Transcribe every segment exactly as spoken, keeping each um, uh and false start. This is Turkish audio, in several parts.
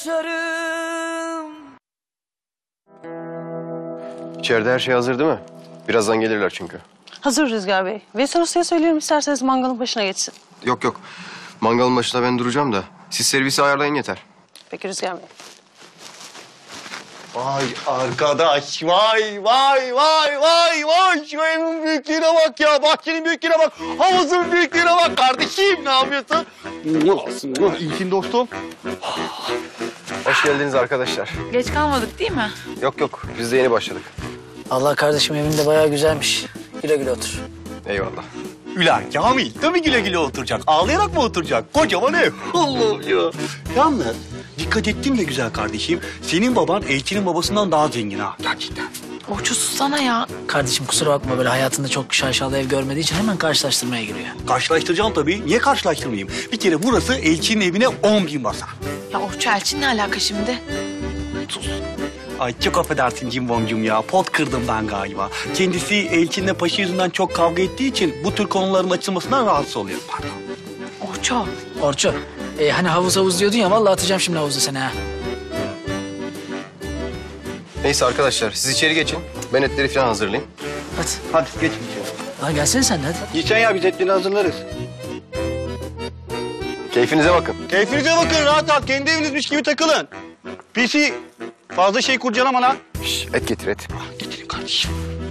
yaşarım. İçeride her şey hazır değil mi? Birazdan gelirler çünkü. Hazır Rüzgar Bey. Veysel Usta'ya söylüyorum isterseniz mangalın başına geçsin. Yok yok. Mangalın başında ben duracağım da. Siz servisi ayarlayın yeter. Peki Rüzgar Bey. Vay arkadaş, vay vay vay vay vay. Şu evin büyüklüğüne bak ya, bahçenin büyüklüğüne bak, havuzun büyüklüğüne bak kardeşim. Ne yapıyorsun? Nasılsın? İyisin dostum. Hoş geldiniz arkadaşlar. Geç kalmadık değil mi? Yok yok. Biz de yeni başladık. Allah kardeşim evinde bayağı güzelmiş. Güle güle otur. Eyvallah. Ulan Kamil, tabii güle güle oturacak. Ağlayarak mı oturacak? Kocaman ev. Allah'ım ya. Yalnız dikkat ettim de güzel kardeşim. Senin baban Elçin'in babasından daha zengin ha. Gerçekten. Orçu sussana ya. Kardeşim kusura bakma böyle hayatında çok şaşalı ev görmediği için hemen karşılaştırmaya giriyor. Karşılaştıracağım tabii. Niye karşılaştırmayayım? Bir kere burası Elçin'in evine on bin basa. Ya Orçu Elçin ne alaka şimdi? Sus. Ay çok affedersin Cimbomcum ya. Pot kırdım ben galiba. Kendisi Elçin'le Paşa yüzünden çok kavga ettiği için bu tür konuların açılmasından rahatsız oluyor. Pardon. Orçu. Orçu, e, hani havuz havuz diyordun ya vallahi atacağım şimdi havuza seni ha. Neyse arkadaşlar siz içeri geçin. Ben etleri falan hazırlayayım. Hadi. Hadi geç içeri. Lan gelsene sen de hadi. Geçen ya biz etlerini hazırlarız. Keyfinize bakın. Keyfinize bakın rahat rahat. Kendi evinizmiş gibi takılın. Pisi fazla şey kurcalama lan. Şş, et getir et. Ah, getirin kardeşim.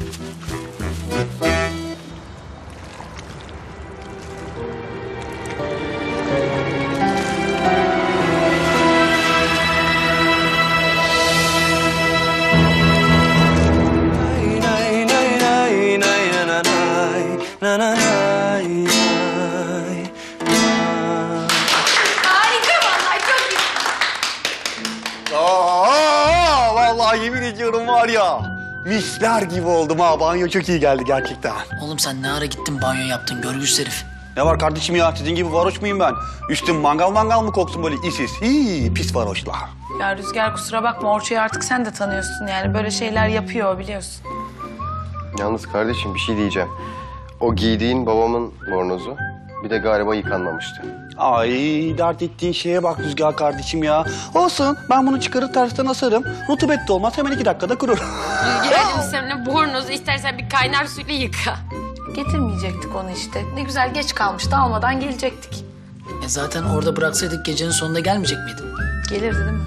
Aa, vallahi yemin ediyorum var ya. Misler gibi oldum ha. Banyo çok iyi geldi gerçekten. Oğlum sen ne ara gittin banyo yaptın görgüsüz herif. Ne var kardeşim ya? Sizin gibi varoş muyum ben? Üstüm mangal mangal mı koksun böyle isiz? Hii, pis varoşlar. Ya Rüzgar kusura bakma Orçu'yu artık sen de tanıyorsun yani. Böyle şeyler yapıyor biliyorsun. Yalnız kardeşim bir şey diyeceğim. O giydiğin babamın bornozu bir de galiba yıkanmamıştı. Ay dert ettiğin şeye bak Rüzgar kardeşim ya. Olsun ben bunu çıkarıp tersten asarım. Rutubet de olmaz hemen iki dakikada kurur. Rüzgar'cığım sen bornozu istersen bir kaynar suyla yıka. Getirmeyecektik onu işte. Ne güzel geç kalmıştı almadan gelecektik. E zaten orada bıraksaydık gecenin sonunda gelmeyecek miydin? Gelirdi değil mi?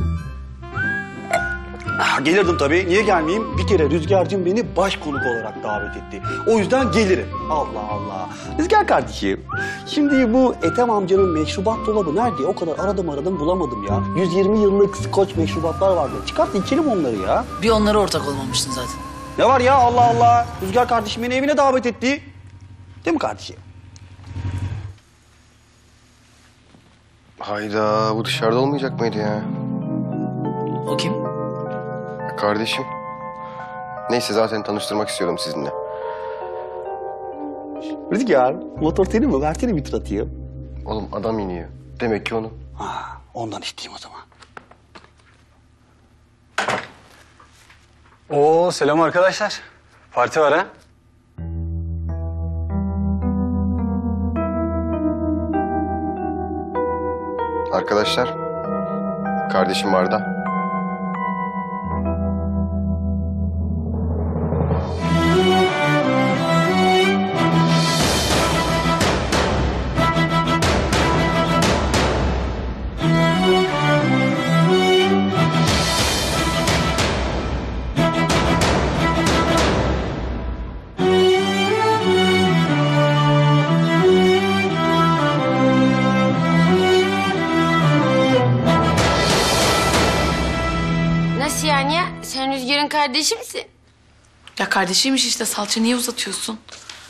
Ah, gelirdim tabii. Niye gelmeyeyim? Bir kere Rüzgar'cığım beni baş konuk olarak davet etti. O yüzden gelirim. Allah Allah. Rüzgar kardeşim. Şimdi bu Ethem amcanın meşrubat dolabı nerede? O kadar aradım aradım bulamadım ya. yüz yirmi yıllık skoç meşrubatlar vardı. Çıkart içelim onları ya. Bir onlara ortak olmamıştın zaten. Ne var ya Allah Allah. Rüzgar kardeşim beni evine davet etti. Değil mi kardeşim? Hayda bu dışarıda olmayacak mıydı ya? O kim? Kardeşim. Neyse zaten tanıştırmak istiyorum sizinle. Rüzgar motor senin mi? Versene bir tur atayım. Oğlum adam iniyor. Demek ki onu. Ha, ondan isteyeyim o zaman. Oo selam arkadaşlar. Parti var ha? Arkadaşlar. Kardeşim Arda. Nasıl yani ya? Sen Rüzgar'ın kardeşi misin? Ya kardeşiymiş işte salça niye uzatıyorsun?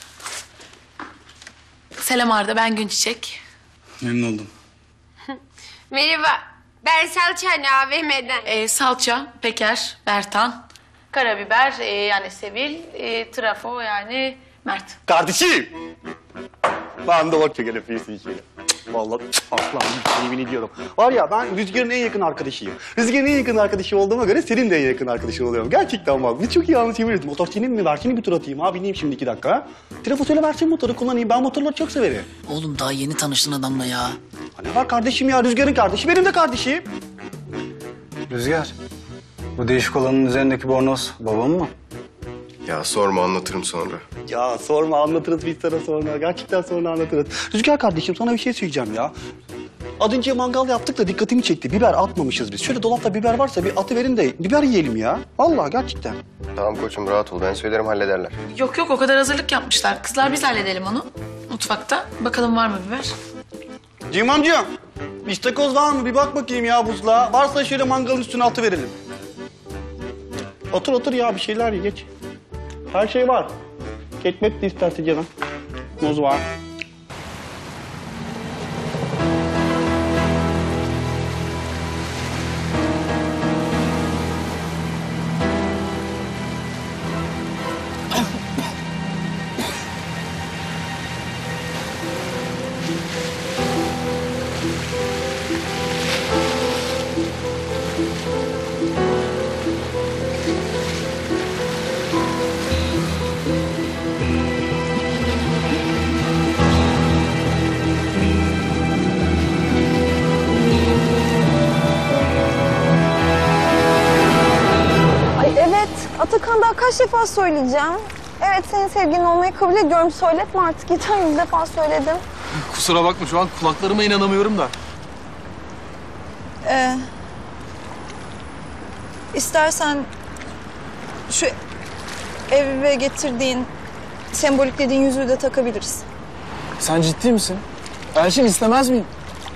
Selam Arda ben Günçiçek. Memnun oldum. Merhaba. Ben Salçhane A V M'den. Ee, salça, peker, bertan, karabiber e, yani sevil, e, trafo yani mert. Kardeşim! Ben de bak çekelim fiyatı şöyle. Vallahi aslan yemin ediyorum. Var ya ben Rüzgar'ın en yakın arkadaşıyım. Rüzgar'ın en yakın arkadaşı olduğuma göre senin de en yakın arkadaşın oluyorum. Gerçekten bak. Biz çok iyi anlaşabiliriz. Motor senin mi? Versene bir tur atayım. Abi bineyim şimdi iki dakika. Ha? Telefon söyle versene motoru kullanayım. Ben motorları çok severim. Oğlum daha yeni tanıştın adamla ya. Ha, ne var kardeşim ya? Rüzgar'ın kardeşi benim de kardeşim. Rüzgar, bu değişik olanın üzerindeki bornoz babamın mı? Ya sorma, anlatırım sonra. Ya sorma, anlatırız biz sana sonra. Gerçekten sonra anlatırız. Rüzgar kardeşim, sana bir şey söyleyeceğim ya. Az önce mangal yaptık da dikkatimi çekti. Biber atmamışız biz. Şöyle dolapta biber varsa bir atıverin de biber yiyelim ya. Vallahi gerçekten. Tamam koçum, rahat ol. Ben söylerim, hallederler. Yok yok o kadar hazırlık yapmışlar. Kızlar biz halledelim onu. Mutfakta. Bakalım var mı biber? Cem amcam, istakoz var mı? Bir bak bakayım ya buzluğa. Varsa şöyle mangalın üstüne atıverelim. Otur otur ya, bir şeyler ye, geç. Her şey var. Ketmet de isterse canım. Muz var. Ay evet, Atakan daha kaç defa söyleyeceğim. Evet, senin sevgilin olmayı kabul ediyorum. Söyletme artık, yeter yüz defa söyledim. Kusura bakma, şu an kulaklarıma inanamıyorum da. Ee, istersen şu eve getirdiğin, sembolik dediğin yüzüğü de takabiliriz. Sen ciddi misin? Elçin istemez miyim?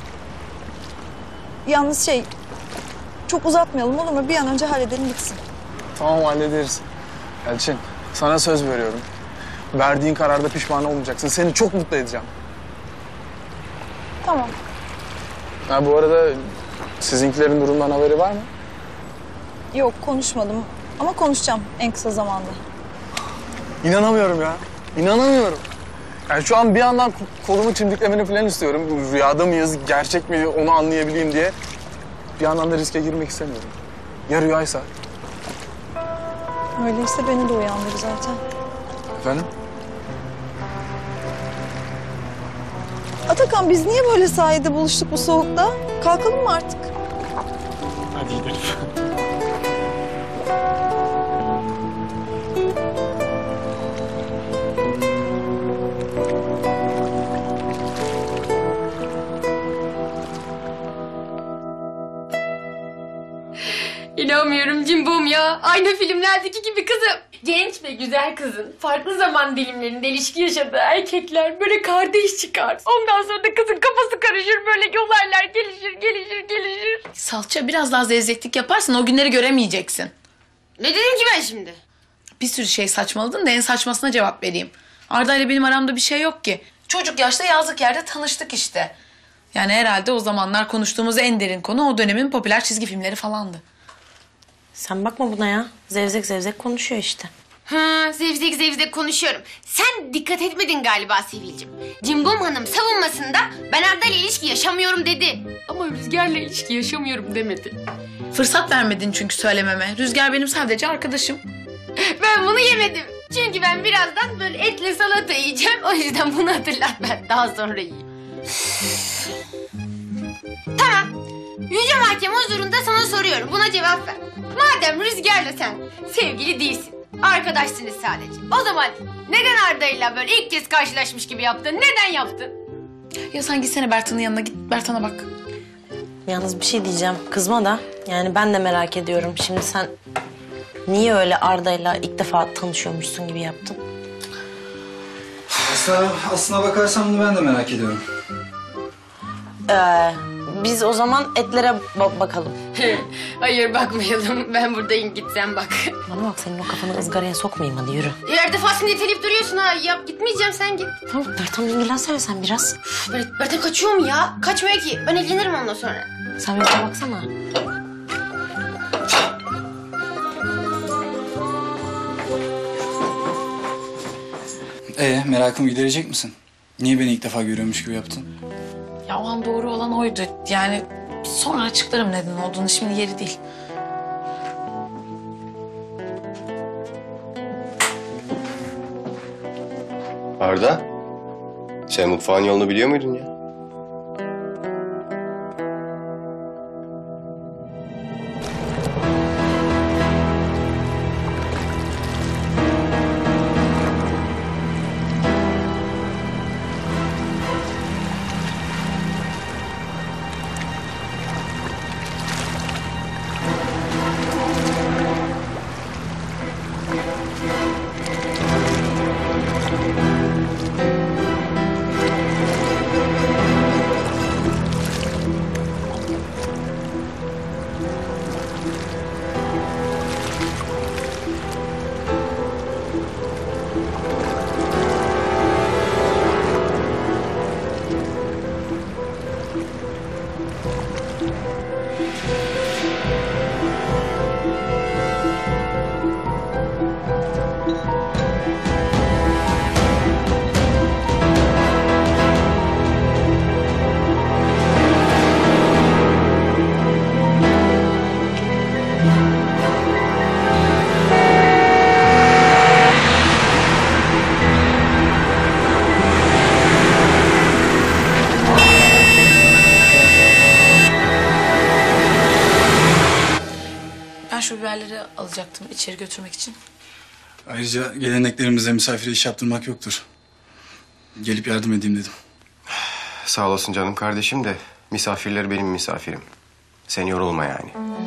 Yalnız şey, çok uzatmayalım olur mu? Bir an önce halledelim bitsin. Tamam, hallederiz. Elçin, sana söz veriyorum. Verdiğin kararda pişman olmayacaksın. Seni çok mutlu edeceğim. Tamam. Ha, bu arada sizinkilerin durumdan haberi var mı? Yok, konuşmadım ama konuşacağım en kısa zamanda. İnanamıyorum ya. İnanamıyorum. Yani şu an bir yandan ko- kolumu çimdiklemeni falan istiyorum. Bu rüyada mıyız, gerçek mi onu anlayabileyim diye. Bir yandan da riske girmek istemiyorum. Ya rüyaysa? Öyleyse beni de uyandır zaten. Efendim? Atakan, biz niye böyle sahilde buluştuk bu soğukta? Kalkalım mı artık? Hadi gidelim. İnanmıyorum Cimbom ya. Aynı filmlerdeki gibi kızım. Genç ve güzel kızın farklı zaman dilimlerinde ilişki yaşadığı erkekler böyle kardeş çıkar. Ondan sonra da kızın kafası karışır, böyle olaylar gelişir, gelişir, gelişir. Salça biraz daha zevzeklik yaparsan o günleri göremeyeceksin. Ne dedim ki ben şimdi? Bir sürü şey saçmaladın da en saçmasına cevap vereyim. Arda ile benim aramda bir şey yok ki. Çocuk yaşta yazlık yerde tanıştık işte. Yani herhalde o zamanlar konuştuğumuz en derin konu o dönemin popüler çizgi filmleri falandı. Sen bakma buna ya. Zevzek zevzek konuşuyor işte. Ha, zevzek zevzek konuşuyorum. Sen dikkat etmedin galiba Sevil'cim. Cimbom Hanım savunmasında ben Arda ile ilişki yaşamıyorum dedi. Ama Rüzgar'la ilişki yaşamıyorum demedi. Fırsat vermedin çünkü söylememe. Rüzgar benim sadece arkadaşım. Ben bunu yemedim. Çünkü ben birazdan böyle etle salata yiyeceğim. O yüzden bunu hatırlat, ben daha sonra yiyeyim. Tamam. Yüce Mahkeme huzurunda sana soruyorum. Buna cevap ver. Madem Rüzgar'la sen sevgili değilsin, arkadaşsınız sadece. O zaman neden Arda'yla böyle ilk kez karşılaşmış gibi yaptın? Neden yaptın? Ya sen gitsene Bertan'ın yanına, git Bertan'a bak. Yalnız bir şey diyeceğim. Kızma da. Yani ben de merak ediyorum. Şimdi sen niye öyle Arda'yla ilk defa tanışıyormuşsun gibi yaptın? Aslına, aslına bakarsan bunu ben de merak ediyorum. Ee, biz o zaman etlere ba- bakalım. Hayır, bakmayalım. Ben buradayım, git sen bak. Bana bak, senin o kafanı ızgaraya sokmayayım, hadi yürü. Her defasında iteleyip duruyorsun ha. Yap, gitmeyeceğim, sen git. Tamam, Bertan'la ilgilensene sen biraz. Ber Bertan kaçıyor mu ya? Kaçmıyor ki. Ben ilgilenirim ondan sonra. Sen bir bana baksana. Ee, merakımı giderecek misin? Niye beni ilk defa görüyormuş gibi yaptın? Ya o an doğru olan oydu. Yani sonra açıklarım neden olduğunu, şimdi yeri değil. Arda, sen mutfağın yolunu biliyor muydun ya? misafirleri alacaktım içeri götürmek için. Ayrıca geleneklerimizde misafire iş yaptırmak yoktur. Gelip yardım edeyim dedim. Sağ olasın canım kardeşim de misafirler benim misafirim. Sen yorulma yani.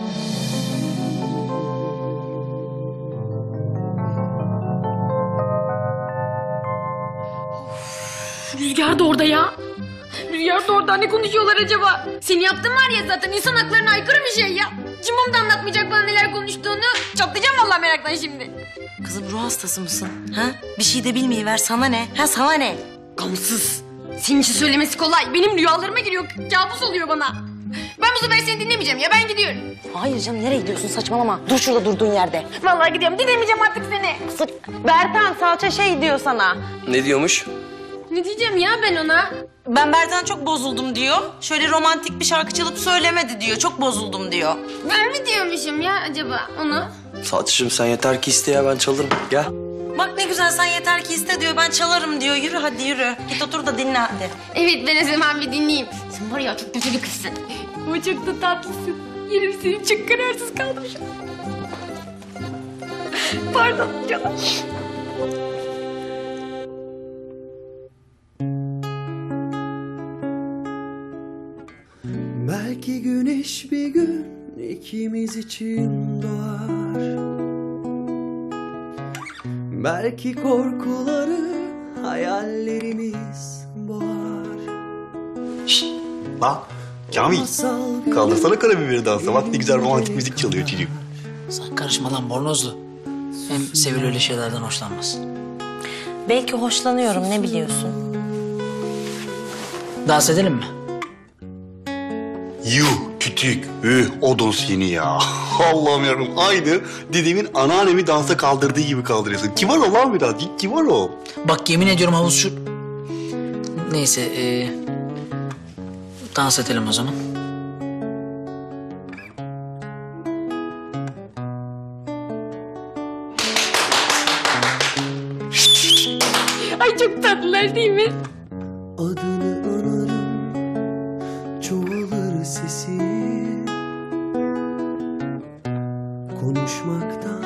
Rüzgar da orada ya. Rüzgar da orada, ne konuşuyorlar acaba? Seni yaptın var ya zaten, insan haklarına aykırı bir şey ya. Cimom da anlatmayacak bana neler konuştuğunu. Çatlayacağım vallahi meraktan şimdi. Kızım ruh hastası mısın? Ha? Bir şey de bilmeyiver. Sana ne? Ha sana ne? Gamsız. Senin için söylemesi kolay. Benim rüyalarıma giriyor, kabus oluyor bana. Ben bu sefer seni dinlemeyeceğim ya, ben gidiyorum. Hayır canım, nereye gidiyorsun? Saçmalama. Dur şurada durduğun yerde. Vallahi gidiyorum, dinlemeyeceğim artık seni. Sık. Bertan salça şey diyor sana. Ne diyormuş? Ne diyeceğim ya ben ona? Ben Bertan çok bozuldum diyor. Şöyle romantik bir şarkı çalıp söylemedi diyor. Çok bozuldum diyor. Ben mi diyormuşum ya acaba onu? Salçacığım sen yeter ki iste ya, ben çalırım. Gel. Bak ne güzel, sen yeter ki iste diyor. Ben çalarım diyor. Yürü hadi yürü. Git otur da dinle hadi. Evet, ben o zaman bir dinleyeyim. Sen var ya çok kötü bir kızsın. Ama çok da tatlısın. Yerim seni, çok kararsız kalmışım. Pardon canım. Belki güneş bir gün ikimiz için doğar. Belki korkuları hayallerimiz boğar. Şşt! Lan Kamil, kaldırsana karabiberi dansa. Bak ne güzel romantik müzik çalıyor çocuğum. Sen karışma lan bornozlu. Hem Sevil öyle şeylerden hoşlanmaz. Belki hoşlanıyorum, ne biliyorsun? Dans edelim mi? Yuh, kütük, üh, odun seni ya. Allah'ım yarabbim, aynı dedemin anneannemi dansa kaldırdığı gibi kaldırıyorsun. Kibar ol lan birazcık, kibar ol. Bak yemin ediyorum havuz şu... Neyse, ee... dans edelim o zaman. Ay çok tatlılar değil mi? Adını anarım, çoğalır sesim. Konuşmaktan,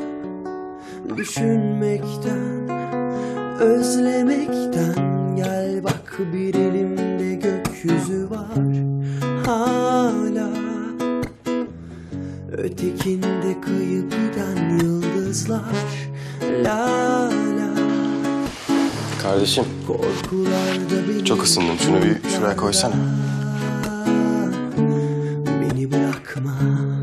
düşünmekten, özlemekten. Gel bak, bir elimde gökyüzü var hala. Ötekinde kayıp giden yıldızlar. La la. Kardeşim, çok ısındım. Şunu bir şuraya koysana. Beni bırakma.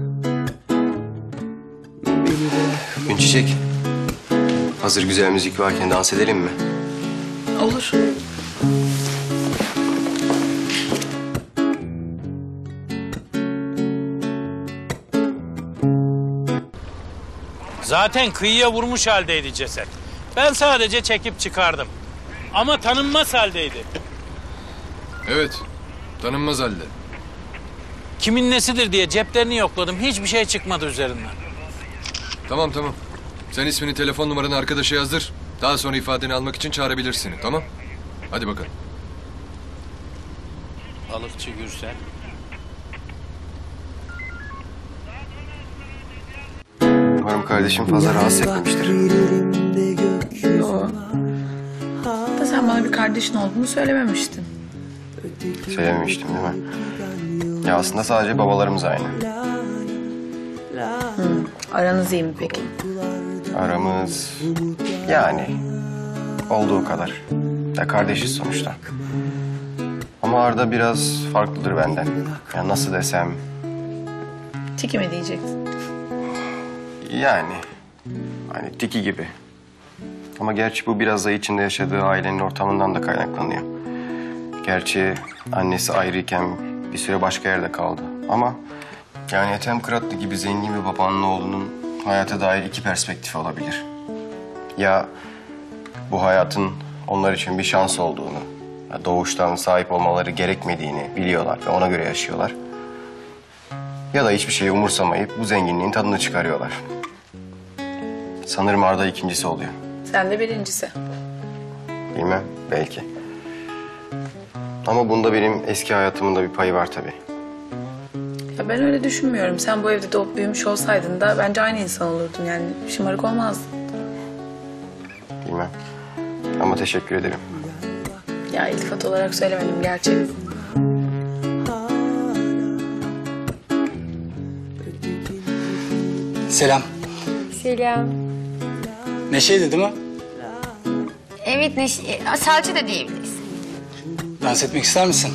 Beni bırakma. Günçiçek, hazır güzel müzik varken dans edelim mi? Olur. Zaten kıyıya vurmuş haldeydi ceset. Ben sadece çekip çıkardım. Ama tanınmaz haldeydi. Evet, tanınmaz halde. Kimin nesidir diye ceplerini yokladım. Hiçbir şey çıkmadı üzerinden. Tamam tamam. Sen ismini, telefon numaranı arkadaşa yazdır. Daha sonra ifadeni almak için çağırabilir seni, tamam? Hadi bakalım. Balıkçı Gürsel. Umarım kardeşim fazla rahatsız etmemiştir. Yo. Da sen bana bir kardeşin olduğunu söylememiştin. Söylememiştim değil mi? Ya aslında sadece babalarımız aynı. Hı. Aranız iyi mi peki? Aramız yani olduğu kadar. Ya kardeşiz sonuçta. Ama Arda biraz farklıdır benden. Ya nasıl desem... Tiki mi diyeceksin? Yani. Hani tiki gibi. Ama gerçi bu biraz da içinde yaşadığı ailenin ortamından da kaynaklanıyor. Gerçi annesi ayrıyken bir süre başka yerde kaldı. Ama yani Ethem Kıratlı gibi zengin bir babanın oğlunun hayata dair iki perspektifi olabilir. Ya bu hayatın onlar için bir şans olduğunu, doğuştan sahip olmaları gerekmediğini biliyorlar ve ona göre yaşıyorlar. Ya da hiçbir şeyi umursamayıp bu zenginliğin tadını çıkarıyorlar. Sanırım Arda ikincisi oluyor. Sen de birincisi. Bilmem, belki. Ama bunda benim eski hayatımın da bir payı var tabii. Ya Ya ben öyle düşünmüyorum. Sen bu evde doğup büyümüş olsaydın da bence aynı insan olurdun. Yani şımarık olmazdın. Bilmem. Ama teşekkür ederim. Ya iltifat olarak söylemedim gerçek. Selam. Selam. Neşe'ydi değil mi? Evet Neş e, salça da diyebiliriz. Dans etmek ister misin?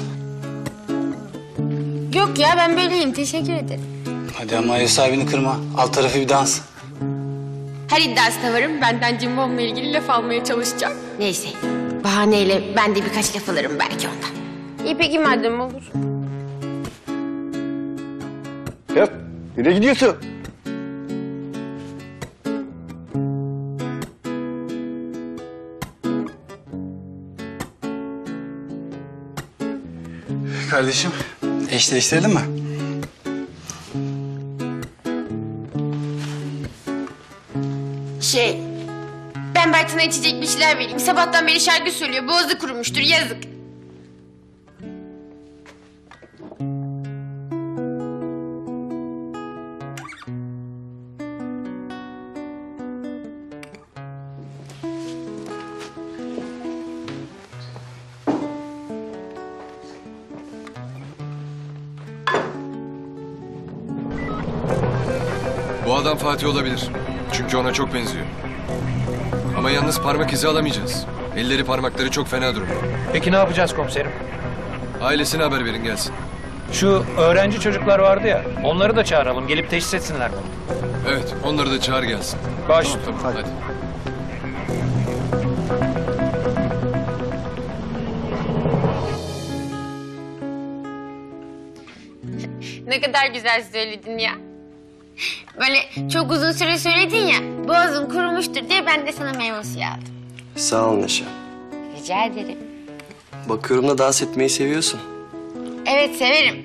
Yok ya ben böyleyim teşekkür ederim. Hadi ama ev sahibini kırma. Alt tarafı bir dans. Her iddiasına varım benden cimbomla ilgili laf almaya çalışacağım. Neyse bahaneyle ben de birkaç laf alırım belki ondan. İyi peki madem olur. Ya nereye gidiyorsun? Kardeşim, eş değiştirelim mi? Şey ben Bertin'e içecek bir şeyler vereyim. Sabahtan beri şarkı söylüyor boğazı kurumuştur yazık. Bu adam Fatih olabilir. Çünkü ona çok benziyor. Ama yalnız parmak izi alamayacağız. Elleri parmakları çok fena durumda. Peki ne yapacağız komiserim? Ailesine haber verin gelsin. Şu öğrenci çocuklar vardı ya, onları da çağıralım. Gelip teşhis etsinler bunu. Evet, onları da çağır gelsin. Baş. Tamam, tamam, hadi. Ne kadar güzel söyledin ya. Böyle çok uzun süre söyledin ya. Boğazın kurumuştur diye ben de sana meyve suyu aldım. Sağ ol Neşe. Rica ederim. Bakıyorum da dans etmeyi seviyorsun. Evet severim.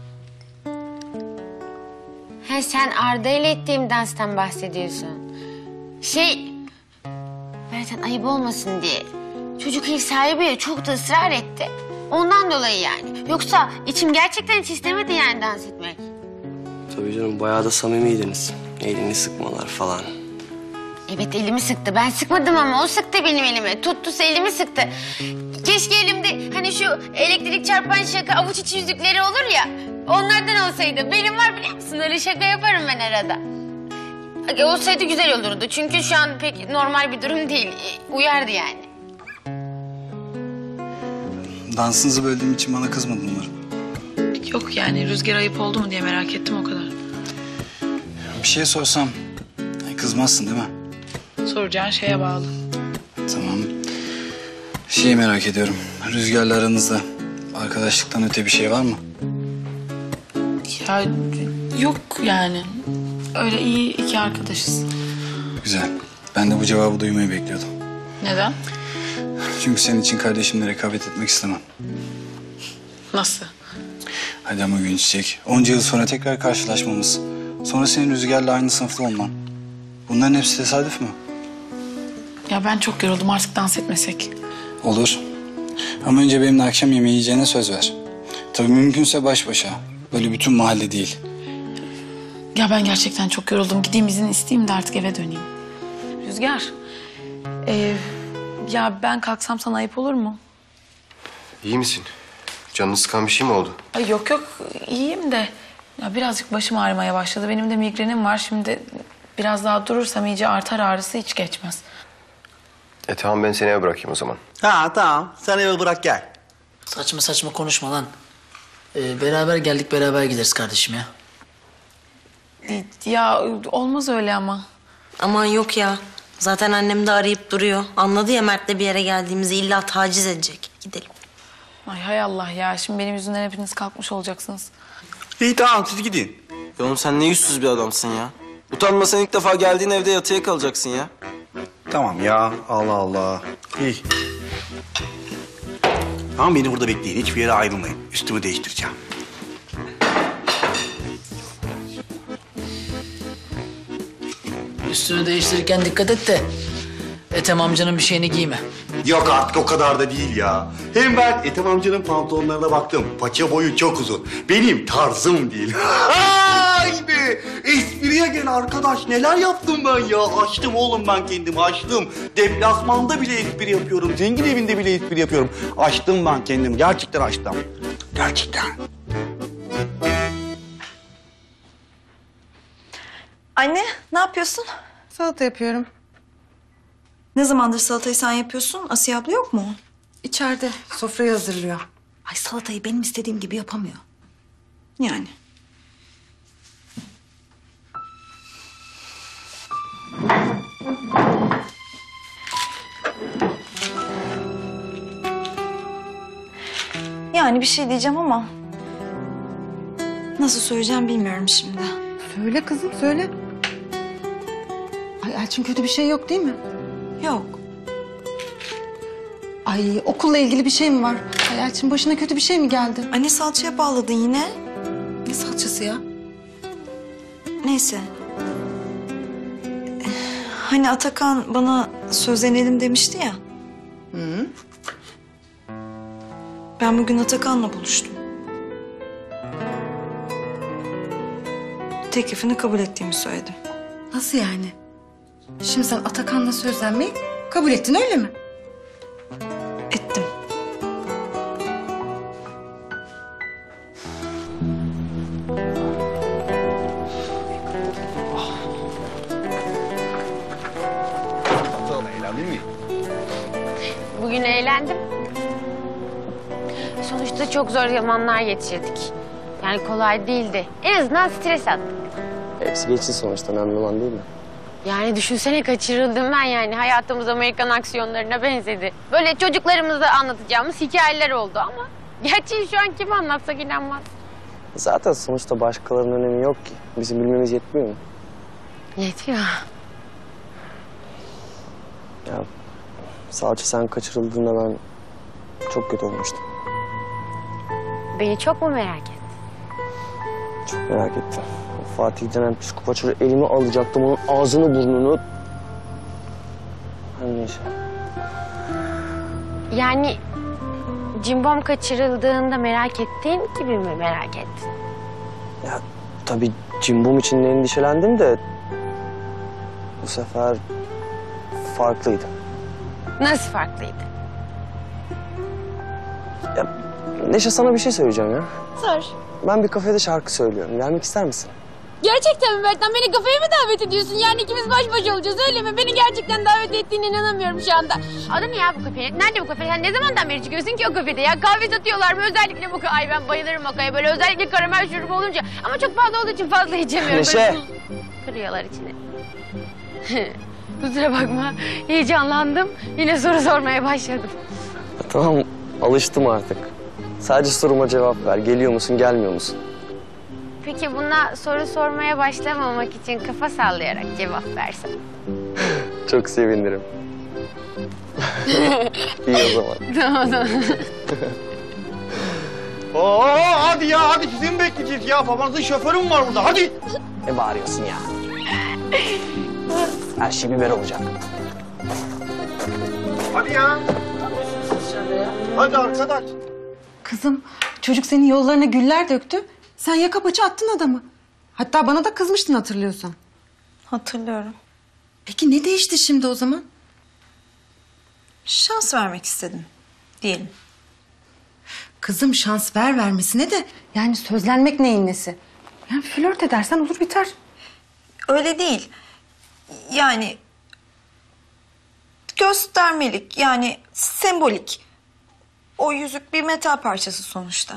Ha sen Arda ile ettiğim danstan bahsediyorsun. Şey... Zaten ayıp olmasın diye. Çocuk ev sahibi ya çok da ısrar etti. Ondan dolayı yani. Yoksa içim gerçekten hiç istemedi yani dans etmek. Tabii canım bayağı da samimiydiniz. Elini sıkmalar falan. Evet elimi sıktı. Ben sıkmadım ama o sıktı benim elimi. Tuttu elimi sıktı. Keşke elimde hani şu elektrik çarpan şaka avuç içi yüzükleri olur ya. Onlardan olsaydı. Benim var biliyor musun? Öyle şaka yaparım ben arada. Olsaydı güzel olurdu. Çünkü şu an pek normal bir durum değil. Uyardı yani. Dansınızı böldüğüm için bana kızmadın umarım. Yok yani Rüzgar ayıp oldu mu diye merak ettim o kadar. Bir şey sorsam kızmazsın değil mi? Soracağın şeye bağlı. Tamam. Şeyi merak ediyorum. Rüzgar'la aranızda arkadaşlıktan öte bir şey var mı? Ya yok yani. Öyle iyi iki arkadaşız. Güzel. Ben de bu cevabı duymayı bekliyordum. Neden? Çünkü senin için kardeşimle rekabet etmek istemem. Nasıl? Hadi ama gün çiçek. Onca yıl sonra tekrar karşılaşmamız. Sonra senin Rüzgar'la aynı sınıfta olman. Bunların hepsi tesadüf mü? Ya ben çok yoruldum artık dans etmesek. Olur. Ama önce benimle akşam yemeği yiyeceğine söz ver. Tabii mümkünse baş başa. Böyle bütün mahalle değil. Ya ben gerçekten çok yoruldum. Gideyim izin isteyeyim de artık eve döneyim. Rüzgar. Ee, ya ben kalksam sana ayıp olur mu? İyi misin? Canını sıkan bir şey mi oldu? Ay yok yok iyiyim de. Ya birazcık başım ağrımaya başladı. Benim de migrenim var. Şimdi biraz daha durursam iyice artar ağrısı hiç geçmez. E tamam ben seni eve bırakayım o zaman. Ha tamam sen eve bırak gel. Saçma saçma konuşma lan. Ee, beraber geldik beraber gideriz kardeşim ya. Ya olmaz öyle ama. Aman yok ya. Zaten annem de arayıp duruyor. Anladı ya Mert'le bir yere geldiğimizi illa taciz edecek. Gidelim. Ay hay Allah ya. Şimdi benim yüzümden hepiniz kalkmış olacaksınız. İyi tamam siz gidin. Ya oğlum sen ne yüzsüz bir adamsın ya. Utanmasan ilk defa geldiğin evde yatıya kalacaksın ya. Tamam ya Allah Allah. İyi. Tamam beni burada bekleyin. Hiçbir yere ayrılmayın. Üstümü değiştireceğim. Üstünü değiştirirken dikkat et de Ethem amcanın bir şeyini giyme. Yok artık o kadar da değil ya. Hem ben Ethem amcanın pantolonlarına baktım. Paça boyu çok uzun. Benim tarzım değil. Ay be! Espriye gel arkadaş. Neler yaptım ben ya? Açtım oğlum ben kendimi açtım. Deplasmanda bile espri yapıyorum. Zengin evinde bile espri yapıyorum. Açtım ben kendimi. Gerçekten açtım. Gerçekten. Anne ne yapıyorsun? Salata yapıyorum. Ne zamandır salatayı sen yapıyorsun? Asiye abla yok mu? İçeride sofrayı hazırlıyor. Ay salatayı benim istediğim gibi yapamıyor. Yani. Yani bir şey diyeceğim ama nasıl söyleyeceğim bilmiyorum şimdi. Söyle kızım söyle. Ay Elçin kötü bir şey yok değil mi? Yok. Ay okulla ilgili bir şey mi var? Ay Elçin başına kötü bir şey mi geldi? Anne salçaya bağladın yine. Ne salçası ya? Neyse. Hani Atakan bana sözlenelim demişti ya. Hı. Ben bugün Atakan'la buluştum. Teklifini kabul ettiğimi söyledim. Nasıl yani? Şimdi sen Atakan'la sözlenmeyi kabul ettin öyle mi? Ettim. Eğlendin mi? Bugün eğlendim. Sonuçta çok zor zamanlar geçirdik. Yani kolay değildi. En azından stres attık. Hepsi geçti sonuçta, önemli olan değil mi? Yani düşünsene kaçırıldım ben yani. Hayatımız Amerikan aksiyonlarına benzedi. Böyle çocuklarımıza anlatacağımız hikayeler oldu ama... Gerçi şu an kim anlatsak inanmaz. Zaten sonuçta başkalarının önemi yok ki. Bizim bilmemiz yetmiyor mu? Yetiyor. Ya sadece sen kaçırıldığında ben çok kötü olmuştum. Beni çok mu merak ettin? Çok merak ettim. O Fatih denen psikopat çocuğu elime alacaktım, onun ağzını burnunu... Her neyse. Yani Cimbom kaçırıldığında merak ettiğin gibi mi merak ettin? Ya tabii Cimbom için de endişelendim de... Bu sefer farklıydı. Nasıl farklıydı? Ya Neşe, sana bir şey söyleyeceğim ya. Sor. Ben bir kafede şarkı söylüyorum. Gelmek ister misin? Gerçekten mi Bertan? Beni kafeye mi davet ediyorsun? Yani ikimiz baş başa olacağız öyle mi? Beni gerçekten davet ettiğine inanamıyorum şu anda. Adı ne ya bu kafenin? Nerede bu kafe? Sen ne zamandan beri çıkıyorsun ki o kafede ya? Kahve satıyorlar mı? Özellikle bu ka- Ay ben bayılırım o kahveye. Böyle özellikle karamel şurubu olunca. Ama çok fazla olduğu için fazla içemiyorum. Neşe. Böyle buz kırıyorlar içine. Kusura bakma. Heyecanlandım. Yine soru sormaya başladım. Ya, tamam, alıştım artık. Sadece soruma cevap ver. Geliyor musun, gelmiyor musun? Peki buna soru sormaya başlamamak için kafa sallayarak cevap versem? Çok sevinirim. İyi o zaman. Tamam o zaman. Oo hadi ya hadi sizi mi bekleyeceğiz ya? Babanızın şoförü mü var burada? Hadi. Ne bağırıyorsun ya? Her şey biber olacak. Hadi ya. Hadi arkadaş. Kızım çocuk senin yollarına güller döktü. Sen yaka paça attın adamı. Hatta bana da kızmıştın hatırlıyorsan. Hatırlıyorum. Peki ne değişti şimdi o zaman? Şans vermek istedim. Diyelim. Kızım şans ver vermesine de yani sözlenmek neyin nesi? Yani flört edersen olur biter. Öyle değil. Yani göstermelik, yani sembolik. O yüzük bir metal parçası sonuçta.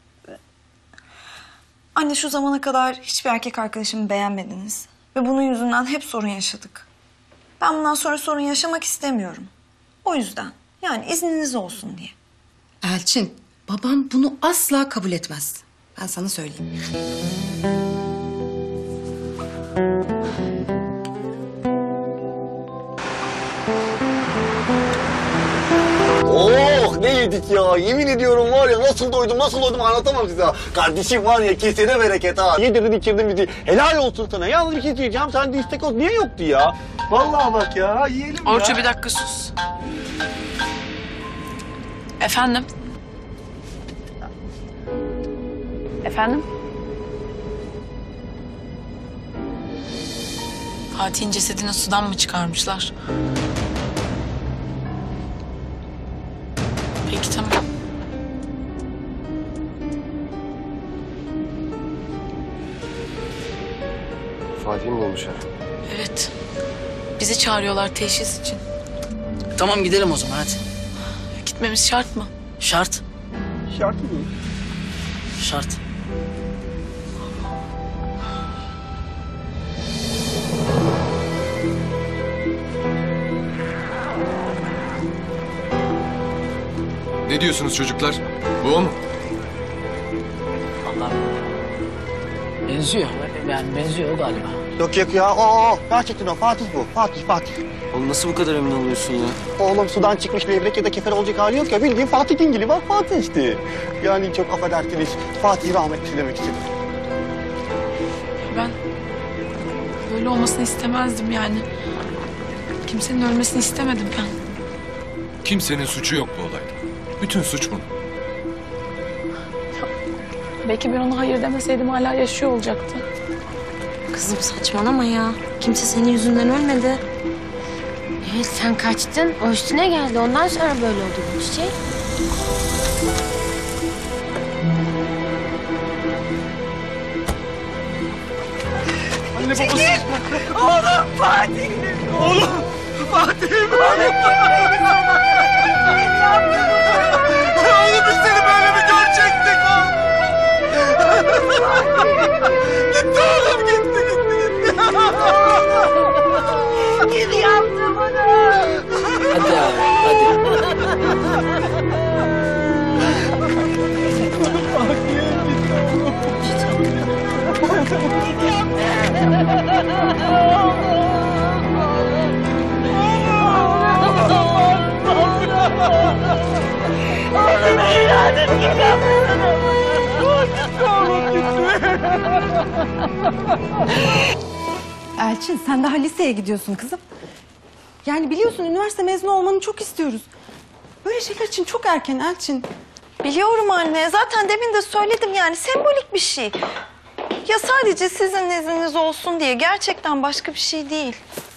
Anne şu zamana kadar hiçbir erkek arkadaşımı beğenmediniz. Ve bunun yüzünden hep sorun yaşadık. Ben bundan sonra sorun yaşamak istemiyorum. O yüzden yani izniniz olsun diye. Elçin, babam bunu asla kabul etmez. Ben sana söyleyeyim. Oh ne yedik ya. Yemin ediyorum var ya nasıl doydum nasıl doydum anlatamam size. Kardeşim var ya kesene bereket ha. Yedirdin içirdin bizi. Helal olsun sana. Yalnız bir şey söyleyeceğim. Sende istek ol. Niye yoktu ya? Vallahi bak ya. Yiyelim Orçu ya. bir dakika sus. Efendim? Efendim? Fatih'in cesedini sudan mı çıkarmışlar? Peki tamam. Fatih'i mi bulmuşlar? Evet. Bizi çağırıyorlar teşhis için. Tamam gidelim o zaman hadi. Gitmemiz şart mı? Şart. Şart mı? Şart. Ne diyorsunuz çocuklar? Bu o mu? Allah. Benziyor. Yani benziyor o galiba. Yok yok ya. Aa, gerçekten o. Fatih bu. Fatih Fatih. Oğlum nasıl bu kadar emin oluyorsun ya? Oğlum sudan çıkmış levrek ya da kefer olacak hali yok ya. Bildiğin Fatih Dingili var Fatih işte. Yani çok affedersiniz. Fatih rahmetli demek için. Ben böyle olmasını istemezdim yani. Kimsenin ölmesini istemedim ben. Kimsenin suçu yok bu olayda. Bütün suç bunun. Belki ben ona hayır demeseydim hala yaşıyor olacaktı. Kızım saçmalama ya. Kimse senin yüzünden ölmedi. Evet sen kaçtın. O üstüne geldi. Ondan sonra böyle oldu bu Çiçek. Anne babası. Oğlum Fatih. Oğlum Fatih. Oğlum Oğlum biz seni böyle mi görecektik oğlum? Gitti oğlum gitti gitti gitti. Kim yaptı bunu? Hadi abi hadi. Oğlum evladım gitti. Oğlum gitti. Elçin sen daha liseye gidiyorsun kızım. Yani biliyorsun üniversite mezunu olmanı çok istiyoruz. Böyle şeyler için çok erken Elçin. Biliyorum anne. Zaten demin de söyledim yani sembolik bir şey. Ya sadece sizin izniniz olsun diye gerçekten başka bir şey değil.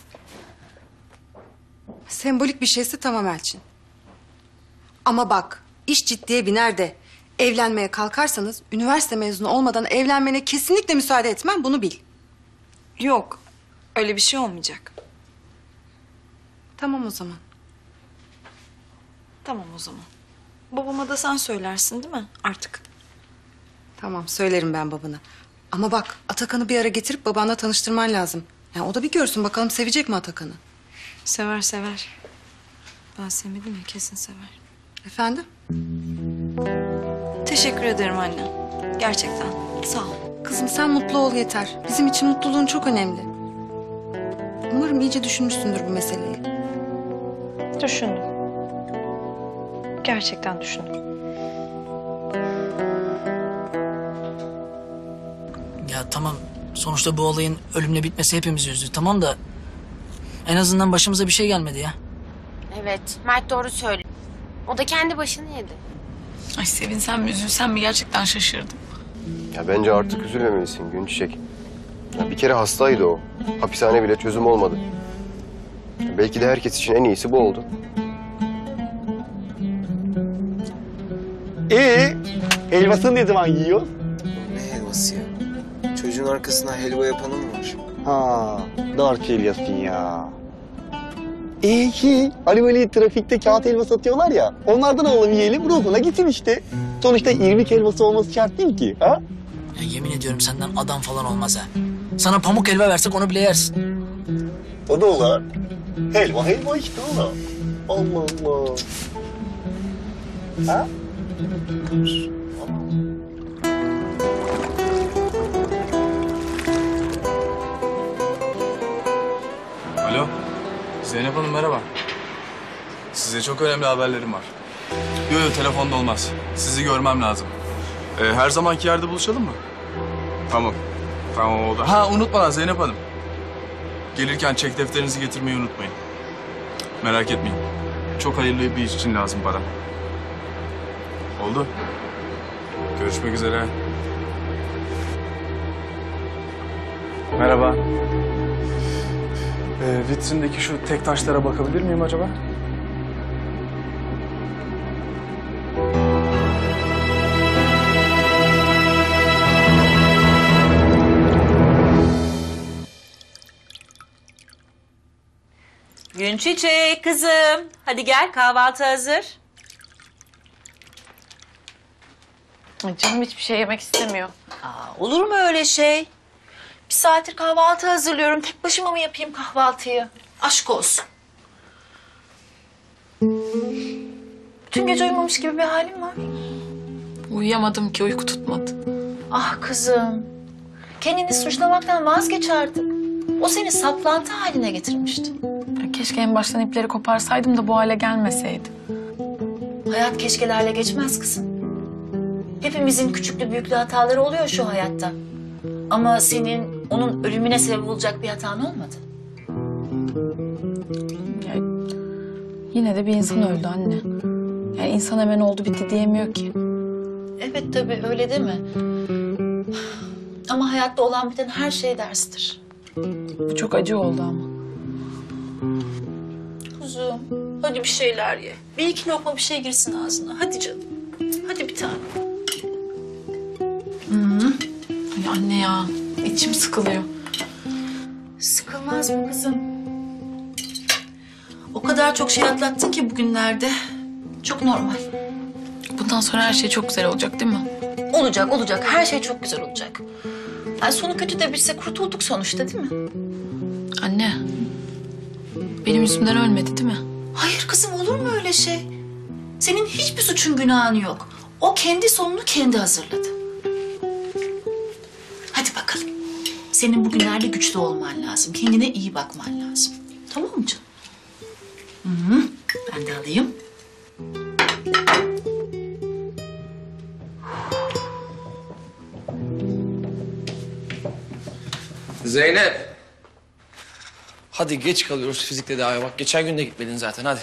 Sembolik bir şeyse tamam Elçin. Ama bak iş ciddiye biner de evlenmeye kalkarsanız üniversite mezunu olmadan evlenmene kesinlikle müsaade etmem bunu bil. Yok. Öyle bir şey olmayacak. Tamam o zaman. Tamam o zaman. Babama da sen söylersin değil mi artık? Tamam söylerim ben babana. Ama bak Atakan'ı bir ara getirip babanla tanıştırman lazım. Yani o da bir görsün bakalım sevecek mi Atakan'ı? Sever sever. Ben sevmedim ya kesin sever. Efendim? Teşekkür ederim anne. Gerçekten sağ ol. Kızım sen mutlu ol yeter. Bizim için mutluluğun çok önemli. Umarım iyice düşünmüşsündür bu meseleyi. Düşündüm. Gerçekten düşündüm. Ya tamam sonuçta bu olayın ölümle bitmesi hepimizi üzdü tamam da en azından başımıza bir şey gelmedi ya. Evet Mert doğru söylüyor. O da kendi başını yedi. Ay sevinsem mi üzülsem mi gerçekten şaşırdım. Ya bence artık üzülmemelisin Günçiçek. Ya bir kere hastaydı o. Hapishane bile çözüm olmadı. Ya belki de herkes için en iyisi bu oldu. Ee, helvasını ne zaman yiyor? Ne helvası ya? Çocuğun arkasına helva yapanı mı var? Ha, doğru söylüyorsun ya. İyi ki hani böyle trafikte kağıt helva satıyorlar ya. Onlardan alalım yiyelim ruhuna gitsin işte. Sonuçta irmik helvası olması şart değil ki. Ha? Ya yemin ediyorum senden adam falan olmaz ha. Sana pamuk helva versek onu bile yersin. O da olur. Helva helva işte oğlum. Allah Allah. Ha? Alo. Zeynep Hanım merhaba. Size çok önemli haberlerim var. Yok yok telefonda olmaz. Sizi görmem lazım. Ee, her zamanki yerde buluşalım mı? Tamam. Tamam oldu. Ha unutmadan Zeynep Hanım. Gelirken çek defterinizi getirmeyi unutmayın. Merak etmeyin. Çok hayırlı bir iş için lazım para. Oldu. Görüşmek üzere. Merhaba. Ee, vitrindeki şu tek taşlara bakabilir miyim acaba? Gün Çiçek kızım. Hadi gel kahvaltı hazır. Ay canım hiçbir şey yemek istemiyor. Aa, olur mu öyle şey? Bir saattir kahvaltı hazırlıyorum. Tek başıma mı yapayım kahvaltıyı? Aşk olsun. Bütün gece uyumamış gibi bir halim var. Uyuyamadım ki uyku tutmadı. Ah kızım. Kendini suçlamaktan vazgeç artık. O seni saplantı haline getirmişti. Ya keşke en baştan ipleri koparsaydım da bu hale gelmeseydim. Hayat keşkelerle geçmez kızım. Hepimizin küçüklü büyüklü hataları oluyor şu hayatta. Ama senin onun ölümüne sebep olacak bir hatan olmadı. Ya, yine de bir insan öldü anne. Yani insan hemen oldu bitti diyemiyor ki. Evet tabii öyle değil mi? Ama hayatta olan biten her şey derstir. Bu çok acı oldu ama. Kuzum hadi bir şeyler ye. Bir iki lokma bir şey girsin ağzına. Hadi canım. Hadi bir tane. Hı. Ay anne ya içim sıkılıyor. Sıkılmaz mı kızım? O kadar çok şey atlattın ki bugünlerde. Çok normal. Bundan sonra her şey çok güzel olacak değil mi? Olacak olacak. Her şey çok güzel olacak. Yani sonu kötü de bilse kurtulduk sonuçta değil mi? Anne. Benim yüzümden ölmedi değil mi? Hayır kızım olur mu öyle şey? Senin hiçbir suçun günahın yok. O kendi sonunu kendi hazırladı. Hadi bakalım. Senin bugünlerde güçlü olman lazım. Kendine iyi bakman lazım. Tamam mı canım? Hı hı. Ben de alayım. Zeynep. Hadi geç kalıyoruz fizik tedaviye. Bak geçen gün de gitmedin zaten hadi.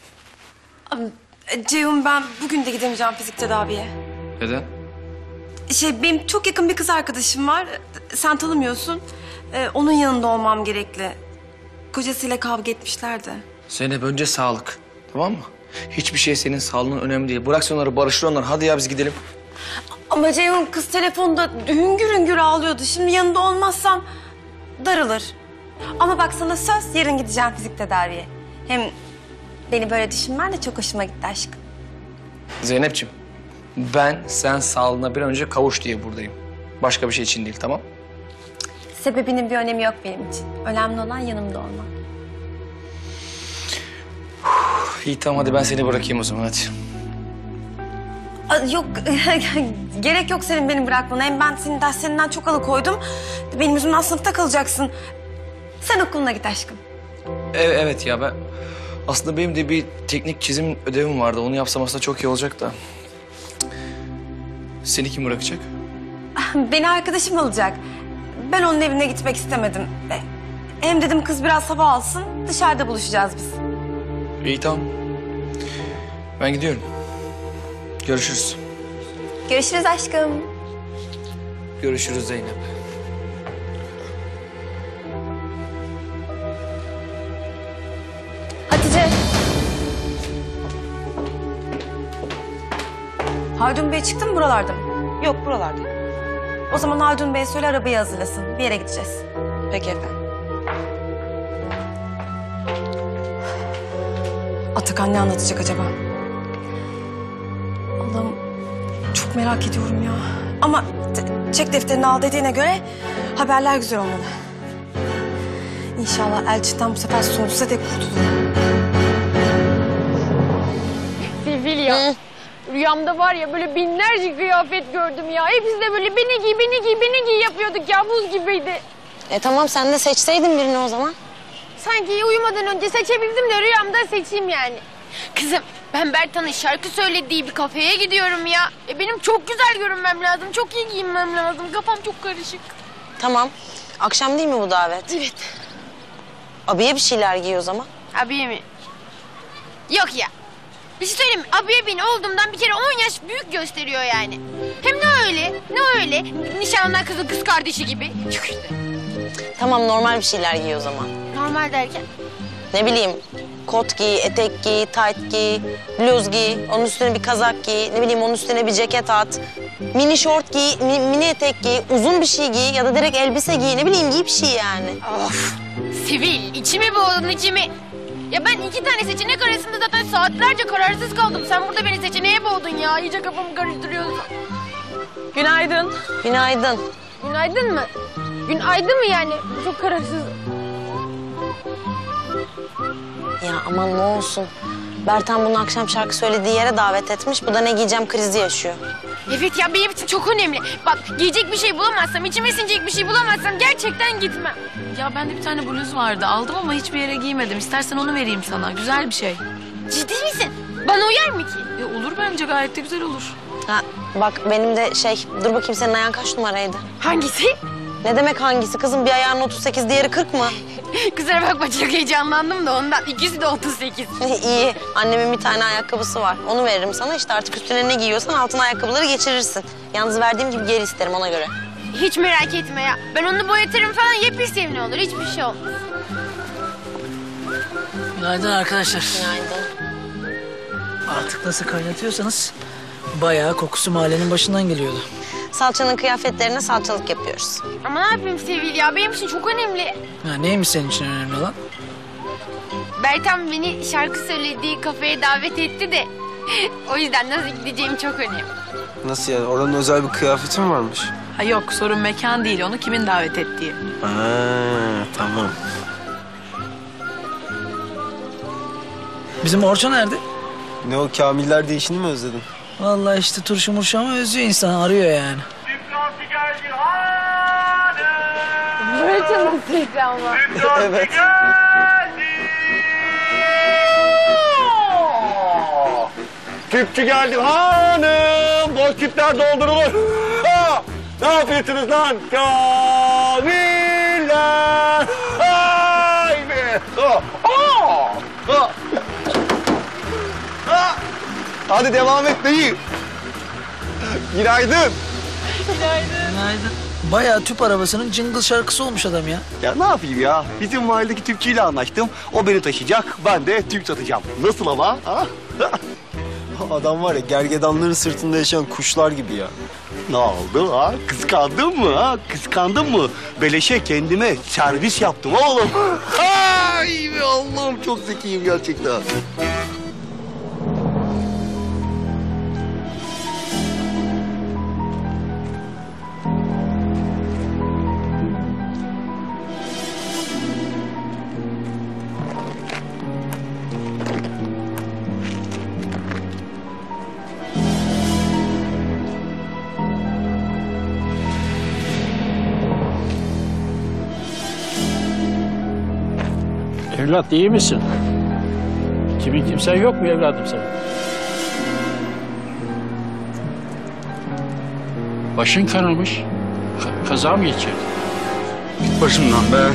Ceyhun ben bugün de gidemeyeceğim fizik tedaviye. Neden? Şey benim çok yakın bir kız arkadaşım var. Sen tanımıyorsun. Ee, onun yanında olmam gerekli. Kocasıyla kavga etmişlerdi. Zeynep önce sağlık. Tamam mı? Hiçbir şey senin sağlığın önemli değil. Bırak sen onları barışır onlar. Hadi ya biz gidelim. Ama Ceyhun kız telefonda hüngür hüngür ağlıyordu. Şimdi yanında olmazsam darılır. Ama bak sana söz yarın gideceğim fizik tedaviye. Hem beni böyle düşünmen de çok hoşuma gitti aşkım. Zeynep'ciğim ben sen sağlığına bir an önce kavuş diye buradayım. Başka bir şey için değil tamam? Sebebinin bir önemi yok benim için. Önemli olan yanımda olmak. İyi tamam hadi ben seni bırakayım o zaman hadi. Aa, Yok gerek yok senin beni bırakmana. Hem ben senin derslerinden çok alıkoydum. Benim yüzümden sınıfta kalacaksın. Sen okuluna git aşkım. Evet, evet ya ben... Aslında benim de bir teknik çizim ödevim vardı. Onu yapsam aslında çok iyi olacak da. Seni kim bırakacak? Beni arkadaşım alacak. Ben onun evine gitmek istemedim. E, Hem dedim kız biraz hava alsın. Dışarıda buluşacağız biz. İyi tamam. Ben gidiyorum. Görüşürüz. Görüşürüz aşkım. Görüşürüz Zeynep. Hatice. Haldun Bey çıktı mı buralarda mı? Yok buralarda. O zaman Haldun Bey'e söyle arabayı hazırlasın. Bir yere gideceğiz. Peki efendim. Atakan ne anlatacak acaba? Allah'ım çok merak ediyorum ya. Ama te- çek defterini al dediğine göre haberler güzel olmalı. İnşallah Elçin'den bu sefer sonsuza dek kurtulurum. Sefil ya. Rüyamda var ya böyle binlerce kıyafet gördüm ya. Hepsi de böyle beni giy, beni giy, beni giy yapıyorduk ya. Buz gibiydi. E tamam sen de seçseydin birini o zaman. Sanki uyumadan önce seçebildim de rüyamda seçeyim yani. Kızım Ben Bertan'ın şarkı söylediği bir kafeye gidiyorum ya. E benim çok güzel görünmem lazım. Çok iyi giyinmem lazım. Kafam çok karışık. Tamam. Akşam değil mi bu davet? Evet. Abiye bir şeyler giy o zaman. Abiye mi? Yok ya. Bir şey söyleyeyim mi? Abiye bin olduğumdan bir kere on yaş büyük gösteriyor yani. Hem ne öyle, ne öyle. Nişanlılar kızı kız kardeşi gibi. Yok işte. Tamam, normal bir şeyler giy o zaman. Normal derken? Ne bileyim, kot giy, etek giy, tayt giy, bluz giy, onun üstüne bir kazak giy, ne bileyim onun üstüne bir ceket at. Mini şort giy, mi- mini etek giy, uzun bir şey giy ya da direkt elbise giy, ne bileyim giy bir şey yani. Of! Sivil, içimi boğdun içimi. Ya ben iki tane seçenek arasında zaten saatlerce kararsız kaldım. Sen burada beni seçeneğe boğdun ya. İyice kafamı karıştırıyorsun. Günaydın. Günaydın. Günaydın mı? Günaydın mı yani? Çok kararsız. Ya aman ne olsun. Bertan bunu akşam şarkı söylediği yere davet etmiş. Bu da ne giyeceğim krizi yaşıyor. Evet ya benim için çok önemli. Bak giyecek bir şey bulamazsam, içime sinecek bir şey bulamazsam gerçekten gitmem. Ya bende bir tane bluz vardı. Aldım ama hiçbir yere giymedim. İstersen onu vereyim sana. Güzel bir şey. Ciddi misin? Bana uyar mı ki? Ya olur bence, gayet de güzel olur. Ha, bak benim de şey, dur bakayım senin ayağın kaç numaraydı? Hangisi? Ne demek hangisi kızım? Bir ayağın otuz sekiz, diğeri kırk mı? Kusura bakma çok heyecanlandım da ondan. İkisi de otuz sekiz. İyi. Annemin bir tane ayakkabısı var. Onu veririm sana. İşte artık üstüne ne giyiyorsan altına ayakkabıları geçirirsin. Yalnız verdiğim gibi geri isterim ona göre. Hiç merak etme ya. Ben onu boyatırım falan yepyeni olur. Hiçbir şey olmaz. Günaydın arkadaşlar. Günaydın. Artık nasıl kaynatıyorsanız bayağı kokusu mahallenin başından geliyordu. Salçanın kıyafetlerine salçalık yapıyoruz. Ama ne yapayım Sevil ya? Benim için çok önemli. Ha, neymiş senin için önemli olan? Bertan beni şarkı söylediği kafeye davet etti de... o yüzden nasıl gideceğim çok önemli. Nasıl yani? Oranın özel bir kıyafeti mi varmış? Ha yok, sorun mekan değil. Onu kimin davet ettiği. Ha, tamam. Bizim Orço nerede? Ne o Kamiller değişini mi özledin? Vallahi işte turşu murşu ama özlüyor insan, arıyor yani. Bertan nasıl ama? Evet. Tüpçü geldi hanım. Boş tüpler doldurulur. Ha! Ne yapıyorsunuz lan? Kamiller. Hay be. Ha! Ha! Ha! Ha! Hadi devam et dayı. Günaydın. Günaydın. Bayağı tüp arabasının jingle şarkısı olmuş adam ya. Ya ne yapayım ya? Bizim mahalledeki tüpçüyle anlaştım. O beni taşıyacak, ben de tüp satacağım. Nasıl ama? Ha? Adam var ya gergedanların sırtında yaşayan kuşlar gibi ya. Ne oldu ha? Kıskandın mı ha? Kıskandın mı? Beleşe kendime servis yaptım oğlum. Ay be Allah'ım çok zekiyim gerçekten. Evlat iyi misin? Kimin kimsen yok mu evladım senin? Başın kanamış. Ka- kaza mı geçirdin? Git başımdan be.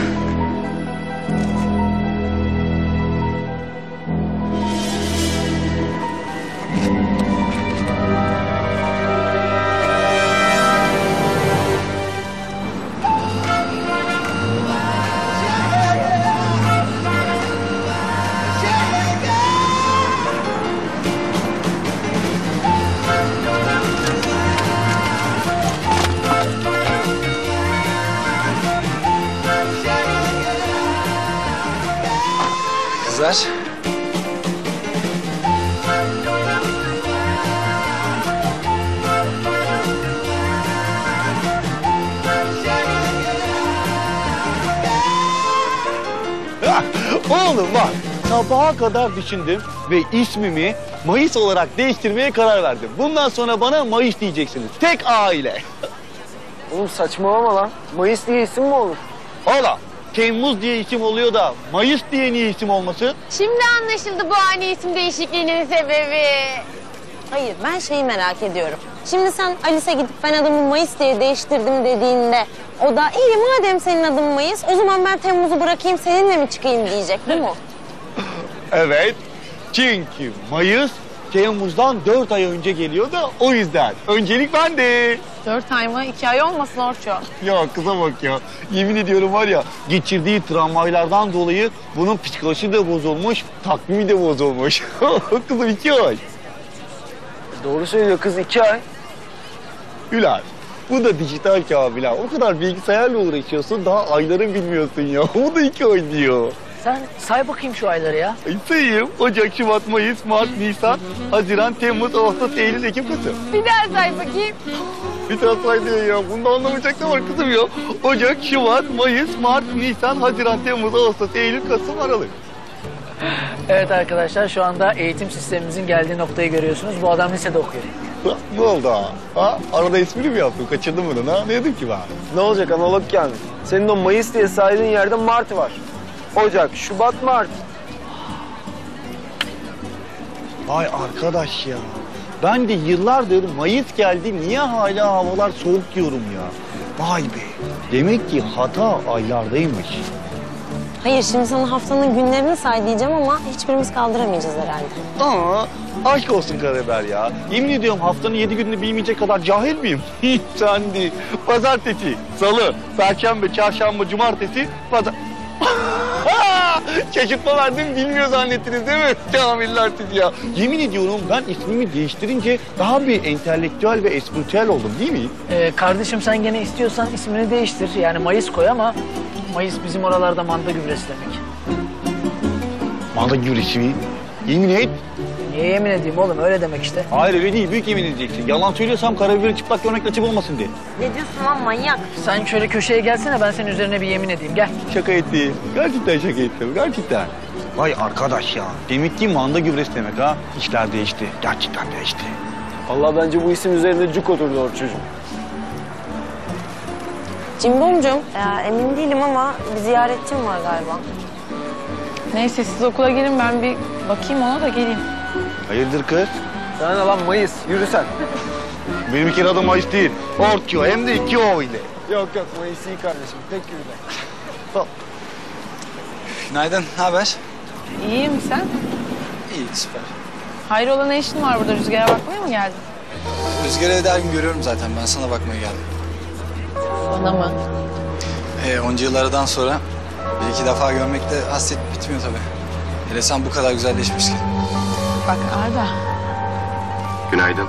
Kızlar. Oğlum bak, sabaha kadar düşündüm ve ismimi Mayıs olarak değiştirmeye karar verdim. Bundan sonra bana Mayıs diyeceksiniz. Tek aile. Oğlum saçmalama lan. Mayıs diye isim mi olur? Oğlum, Temmuz diye isim oluyor da Mayıs diye niye isim olmasın? Şimdi anlaşıldı bu ani isim değişikliğinin sebebi. Hayır, ben şeyi merak ediyorum. Şimdi sen Alice'e gidip ben adımı Mayıs diye değiştirdim dediğinde o da iyi madem senin adın Mayıs o zaman ben Temmuz'u bırakayım seninle mi çıkayım diyecek değil mi? Evet. Çünkü Mayıs Temmuz'dan dört ay önce geliyor da o yüzden. Öncelik bende. Dört ay mı? İki ay olmasın Orço. Ya kıza bak ya. Yemin ediyorum var ya geçirdiği travmalardan dolayı bunun psikolojisi de bozulmuş, takvimi de bozulmuş. Kızım iki ay. Doğru söylüyor kız iki ay. Güler. Bu da dijital Kamil ha. O kadar bilgisayarla uğraşıyorsun daha ayları bilmiyorsun ya. O da iki ay diyor. Sen say bakayım şu ayları ya. Ay sayayım. Ocak, Şubat, Mayıs, Mart, Nisan, Haziran, Temmuz, Ağustos, Eylül, Ekim, Kasım. Bir daha say bakayım. Bir daha say diyor ya. Bunda anlamayacak ne var kızım ya. Ocak, Şubat, Mayıs, Mart, Nisan, Haziran, Temmuz, Ağustos, Eylül, Kasım, Aralık. Evet arkadaşlar şu anda eğitim sistemimizin geldiği noktayı görüyorsunuz. Bu adam lisede okuyor. Ha, ne oldu ha? Ha? Arada espri mi yaptın? Kaçırdın bunu ha? Ne dedim ki ben? Ne olacak analog yani? Senin o Mayıs diye saydığın yerde Mart var. Ocak, Şubat, Mart. Vay arkadaş ya. Ben de yıllardır Mayıs geldi niye hala havalar soğuk diyorum ya. Vay be. Demek ki hata aylardaymış. Hayır şimdi sana haftanın günlerini say diyeceğim ama hiçbirimiz kaldıramayacağız herhalde. Aa, aşk olsun Karaber ya. Yemin ediyorum haftanın yedi gününü bilmeyecek kadar cahil miyim? Hiç sen değil. Pazartesi, salı, perşembe, çarşamba, cumartesi, pazar... Şaşırtma verdim bilmiyor zannettiniz değil mi? Kamiller siz ya. Yemin ediyorum ben ismimi değiştirince daha bir entelektüel ve espritüel oldum değil mi? Ee, kardeşim sen gene istiyorsan ismini değiştir. Yani Mayıs koy ama Mayıs bizim oralarda manda gübresi demek. Manda gübresi mi? Yemin et. Niye yemin edeyim oğlum öyle demek işte. Hayır öyle değil büyük yemin edeceksin. Yalan söylüyorsam karabiberi çıplak görmek nasip olmasın diye. Ne diyorsun lan manyak? Sen şöyle köşeye gelsene ben senin üzerine bir yemin edeyim gel. Şaka ettim. Gerçekten şaka ettim. Gerçekten. Vay arkadaş ya. Demek ki manda gübresi demek ha. İşler değişti. Gerçekten değişti. Vallahi bence bu isim üzerinde cuk oturdu o çocuğum. Cimbomcum, ya emin değilim ama bir ziyaretçim var galiba. Neyse siz okula girin ben bir bakayım ona da geleyim. Hayırdır kız? Sana ne lan Mayıs? Yürü sen. Benimki adım Mayıs değil. Orkyo hem de iki O ile. Yok yok Mayıs iyi kardeşim. Tek yürü de. Günaydın, ne haber? İyiyim sen? İyi, süper. Hayrola ne işin var burada? Rüzgara bakmaya mı geldin? Rüzgar'ı evde her gün görüyorum zaten. Ben sana bakmaya geldim. Bana mı? Ee, onca yıllardan sonra bir iki defa görmekte hasret bitmiyor tabii. Hele sen bu kadar güzelleşmişken. Bak Arda. Günaydın.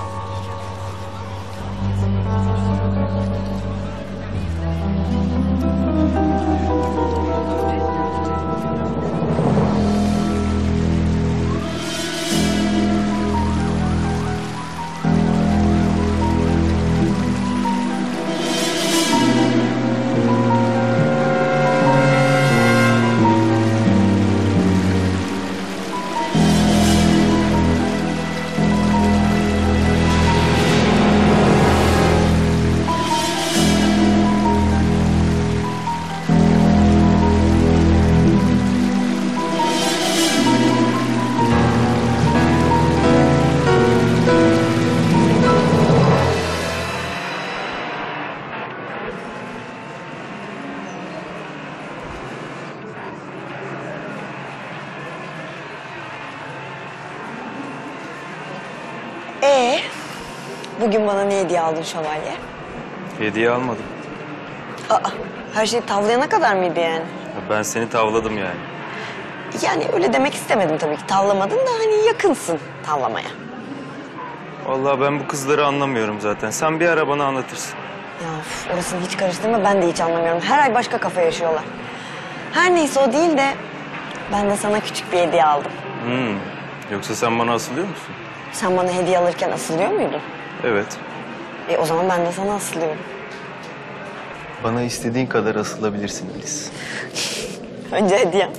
Ee, bugün bana ne hediye aldın şövalye? Hediye almadım. Aa, her şey tavlayana kadar mıydı yani? Ben seni tavladım yani. Yani öyle demek istemedim tabii ki. Tavlamadın da hani yakınsın tavlamaya. Vallahi ben bu kızları anlamıyorum zaten. Sen bir ara bana anlatırsın. Ya üf, orasını hiç karıştırma ben de hiç anlamıyorum. Her ay başka kafa yaşıyorlar. Her neyse o değil de ben de sana küçük bir hediye aldım. Hmm. Yoksa sen bana asılıyor musun? Sen bana hediye alırken asılıyor muydun? Evet. E o zaman ben de sana asılıyorum. Bana istediğin kadar asılabilirsin Alice. Önce hediye.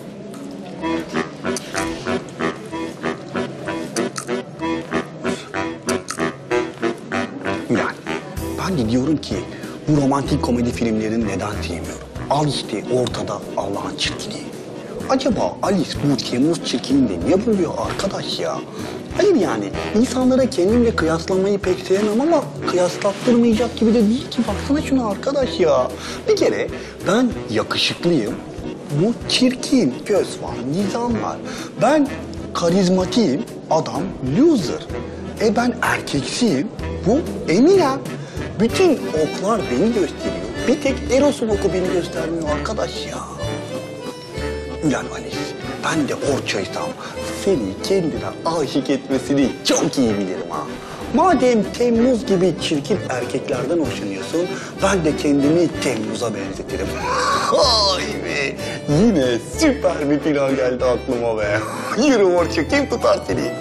Yani ben de diyorum ki bu romantik komedi filmlerini neden sevmiyorum? Al işte ortada Allah'ın çirkini. Acaba Alice bu Temmuz çirkininde ne buluyor arkadaş ya? Hayır yani insanlara kendimle kıyaslamayı pek sevmem ama kıyaslattırmayacak gibi de değil ki. Baksana şuna arkadaş ya. Bir kere ben yakışıklıyım. Bu çirkin, göz var, nizam var. Ben karizmatiyim, adam loser. E ben erkeksiyim, bu Eminem. Bütün oklar beni gösteriyor. Bir tek Eros'un oku beni göstermiyor arkadaş ya. Ulan Alice, ben de orçaysam seni kendine aşık etmesini çok iyi bilirim ha. Madem Temmuz gibi çirkin erkeklerden hoşlanıyorsun, ben de kendimi Temmuz'a benzetirim. Ay be, yine süper bir plan geldi aklıma be. Yürü orça, kim tutar seni?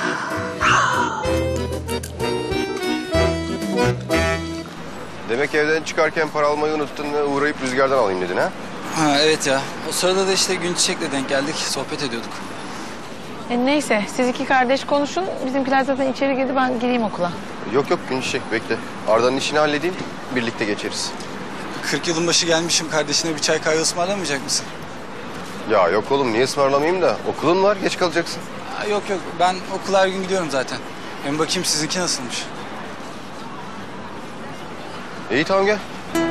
Demek evden çıkarken para almayı unuttun ve uğrayıp Rüzgar'dan alayım dedin ha? Ha evet ya. O sırada da işte Gün Çiçek'le denk geldik. Sohbet ediyorduk. E neyse siz iki kardeş konuşun. Bizimkiler zaten içeri girdi, ben gireyim okula. Yok yok Gün Çiçek bekle. Arda'nın işini halledeyim, birlikte geçeriz. kırk yılın başı gelmişim, kardeşine bir çay kahve ısmarlamayacak mısın? Ya yok oğlum, niye ısmarlamayayım da? Okulun var, geç kalacaksın. Ha, yok yok, ben okula her gün gidiyorum zaten. Hem bakayım sizinki nasılmış? İyi tamam gel.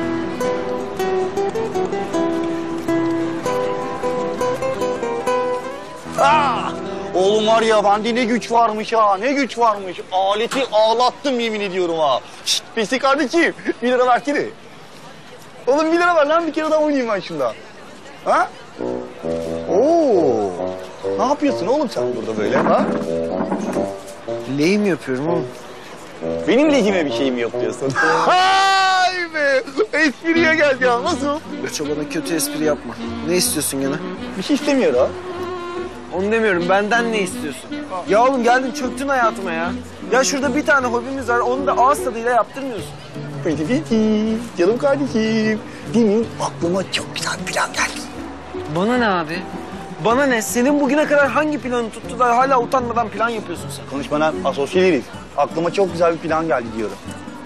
Aa! Oğlum var ya bende ne güç varmış ha, ne güç varmış. Aleti ağlattım yemin ediyorum ha. Şşt Besi kardeşim, bir lira versene. Oğlum bir lira ver lan, bir kere daha oynayayım ben şunda. Ha? Oo! Ne yapıyorsun oğlum sen burada böyle ha? Lehim yapıyorum oğlum. Benim lehime bir şeyim yok diyorsun. Hay be! Espriye gel ya, nasıl? Burça bana kötü espri yapma. Ne istiyorsun gene? Bir şey istemiyor ha. Onu demiyorum, benden ne istiyorsun? Ya oğlum geldin çöktün hayatıma ya. Ya şurada bir tane hobimiz var, onu da ağız tadıyla yaptırmıyorsun. Peki peki, canım kardeşim. Demin aklıma çok güzel bir plan geldi. Bana ne abi? Bana ne? Senin bugüne kadar hangi planı tuttu da hala utanmadan plan yapıyorsun sen? Konuşmana asosyal herif. Aklıma çok güzel bir plan geldi diyorum.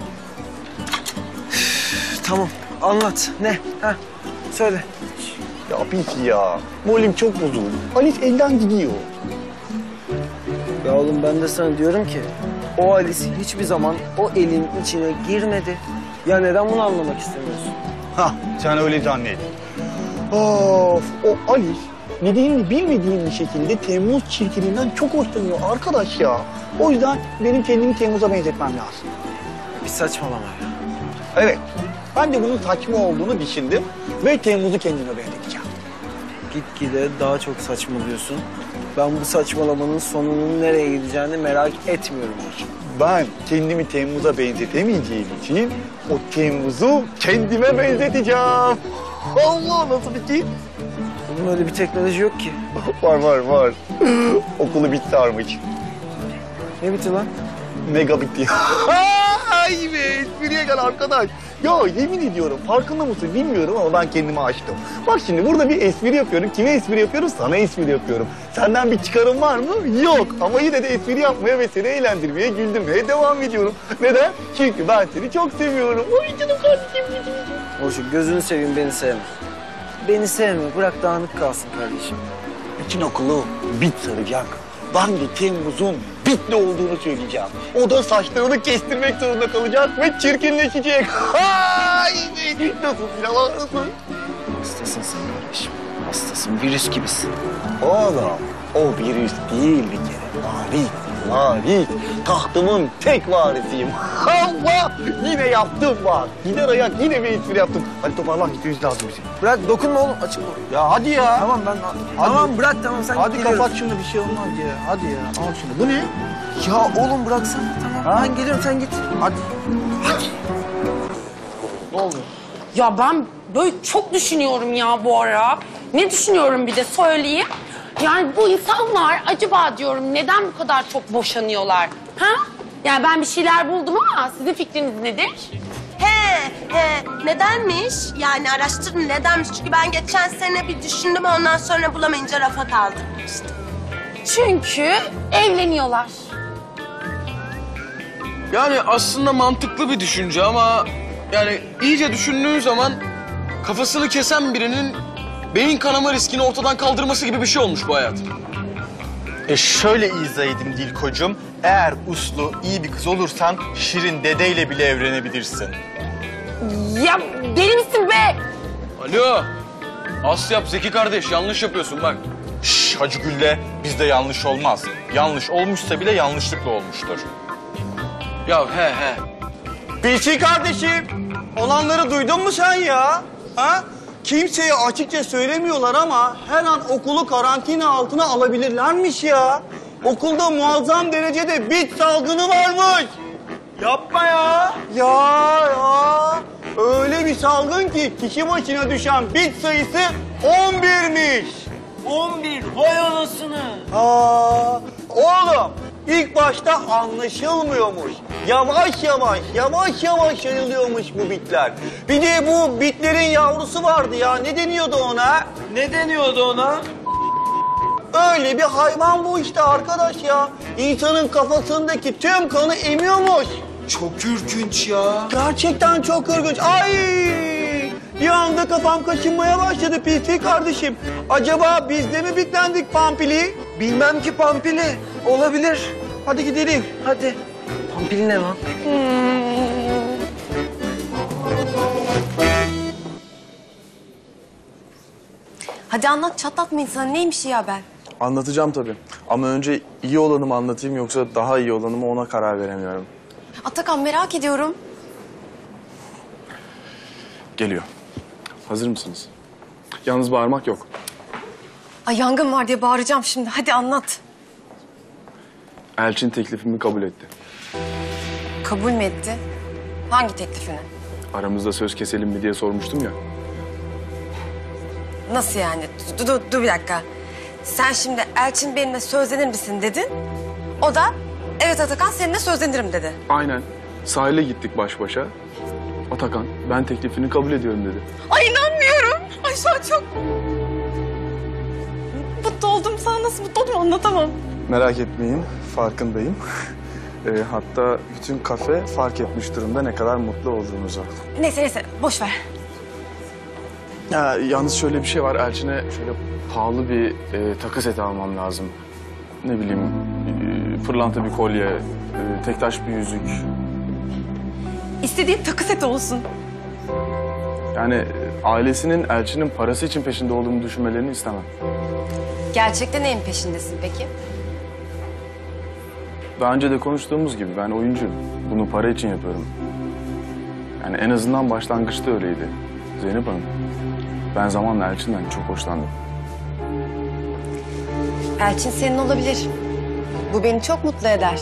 Tamam, anlat. Ne? Ha, söyle. Ya peki ya, moralim çok bozuldu. Alice elden gidiyor. Ya oğlum ben de sana diyorum ki o Alice hiçbir zaman o elin içine girmedi. Ya neden bunu anlamak istemiyorsun? Hah, sen öyle zannet. Of, o Alice nedenini bilmediğim bir şekilde Temmuz çirkininden çok hoşlanıyor arkadaş ya. O yüzden benim kendimi Temmuz'a benzetmem lazım. Bir saçmalama ya. Evet, ben de bunun saçma olduğunu düşündüm ve Temmuz'u kendime benzeteceğim. Gitgide daha çok saçmalıyorsun. Ben bu saçmalamanın sonunun nereye gideceğini merak etmiyorum. Ben kendimi Temmuz'a benzetemeyeceğim için o Temmuz'u kendime benzeteceğim. Allah, nasıl fikir? Bunun öyle bir teknoloji yok ki. Var var var. Okulu bit sarmış. Ne biti lan? Megabit diye. Ay be, espriye gel arkadaş. Ya yemin ediyorum, farkında mısın bilmiyorum ama ben kendimi açtım. Bak şimdi burada bir espri yapıyorum. Kime espri yapıyorum? Sana espri yapıyorum. Senden bir çıkarım var mı? Yok. Ama yine de espri yapmaya ve seni eğlendirmeye, güldürmeye devam ediyorum. Neden? Çünkü ben seni çok seviyorum. Oy canım kardeşim. Orçun gözünü seveyim, beni sevme. Beni sevme, bırak dağınık kalsın kardeşim. Bütün okulu bit saracak. Ben de Temmuz'un bitli olduğunu söyleyeceğim. O da saçlarını kestirmek zorunda kalacak ve çirkinleşecek. Ay, nasıl filan, nasıl? Hastasın sen kardeşim. Hastasın, virüs gibisin. Oğlum, o virüs değil bir kere. Varis, varis. Tahtımın tek varisiyim. Allah! Yine yaptım bak. Gider ayak yine bir espri yaptım. Hadi toparlan, gitmemiz lazım bizim. Bırak, dokunma oğlum, açık ol. Ya hadi ya. Tamam ben... Hadi. Tamam bırak, tamam sen Hadi geliyoruz. kapat şunu, bir şey olmaz ya. Hadi ya, al şunu. Bu ne? Ya oğlum bıraksana, tamam. Ha? Ben geliyorum, sen git. Hadi. Hadi. Ne oldu? Ya ben böyle çok düşünüyorum ya bu ara. Ne düşünüyorum bir de söyleyeyim. Yani bu insanlar acaba diyorum neden bu kadar çok boşanıyorlar? Ha? Yani ben bir şeyler buldum ama sizin fikriniz nedir? He, he. Nedenmiş? Yani araştırın nedenmiş? Çünkü ben geçen sene bir düşündüm, ondan sonra bulamayınca rafa kaldım işte. Çünkü evleniyorlar. Yani aslında mantıklı bir düşünce ama yani iyice düşündüğün zaman kafasını kesen birinin beyin kanama riskini ortadan kaldırması gibi bir şey olmuş bu hayat. E şöyle izah edeyim Dilkocuğum. Eğer uslu, iyi bir kız olursan Şirin dedeyle bile evlenebilirsin. Ya deli misin be? Alo. Asyap Zeki kardeş yanlış yapıyorsun bak. Şş Hacı Gülle, bizde yanlış olmaz. Yanlış olmuşsa bile yanlışlıkla olmuştur. Ya he he. Bilçin kardeşim, olanları duydun mu sen ya? Ha? Kimseye açıkça söylemiyorlar ama her an okulu karantina altına alabilirlermiş ya. Okulda muazzam derecede bit salgını varmış. Yapma ya. Ya ya. Öyle bir salgın ki kişi başına düşen bit sayısı on birmiş. on bir, vay anasını. Aa, oğlum ilk başta anlaşılmıyormuş. Yavaş yavaş, yavaş yavaş yayılıyormuş bu bitler. Bir de bu bitlerin yavrusu vardı ya. Ne deniyordu ona? Ne deniyordu ona? Öyle bir hayvan bu işte arkadaş ya. İnsanın kafasındaki tüm kanı emiyormuş. Çok ürkünç ya. Gerçekten çok ürkünç. Ay! Bir anda kafam kaşınmaya başladı P T kardeşim. Acaba biz de mi bitlendik Pampili? Bilmem ki Pampili. Olabilir. Hadi gidelim. Hadi. Pampili ne lan? Hadi anlat, çatlatma insanı. Neymiş iyi haber? Anlatacağım tabii. Ama önce iyi olanımı anlatayım yoksa daha iyi olanımı ona karar veremiyorum. Atakan merak ediyorum. Geliyor. Hazır mısınız? Yalnız bağırmak yok. Ay yangın var diye bağıracağım şimdi. Hadi anlat. Elçin teklifimi kabul etti. Kabul mü etti? Hangi teklifini? Aramızda söz keselim mi diye sormuştum ya. Nasıl yani? Dur, dur, dur bir dakika. Sen şimdi Elçin benimle sözlenir misin dedin. O da evet Atakan seninle sözlenirim dedi. Aynen. Sahile gittik baş başa. Atakan ben teklifini kabul ediyorum dedi. Ay inanmıyorum. Ay şu an çok mutlu oldum. Sana nasıl mutlu oldum anlatamam. Merak etmeyin, farkındayım. e, hatta bütün kafe fark etmiş durumda ne kadar mutlu olduğunuzu. Neyse neyse boş ver. Ya, yalnız şöyle bir şey var, Elçin'e şöyle pahalı bir e, takı seti almam lazım. Ne bileyim, e, pırlanta bir kolye, e, tek taş bir yüzük. İstediğin takı seti olsun. Yani e, ailesinin Elçin'in parası için peşinde olduğumu düşünmelerini istemem. Gerçekten neyin peşindesin peki? Daha önce de konuştuğumuz gibi ben oyuncuyum. Bunu para için yapıyorum. Yani en azından başlangıçta öyleydi Zeynep Hanım. Ben zamanla Elçin'den çok hoşlandım. Elçin senin olabilir. Bu beni çok mutlu eder.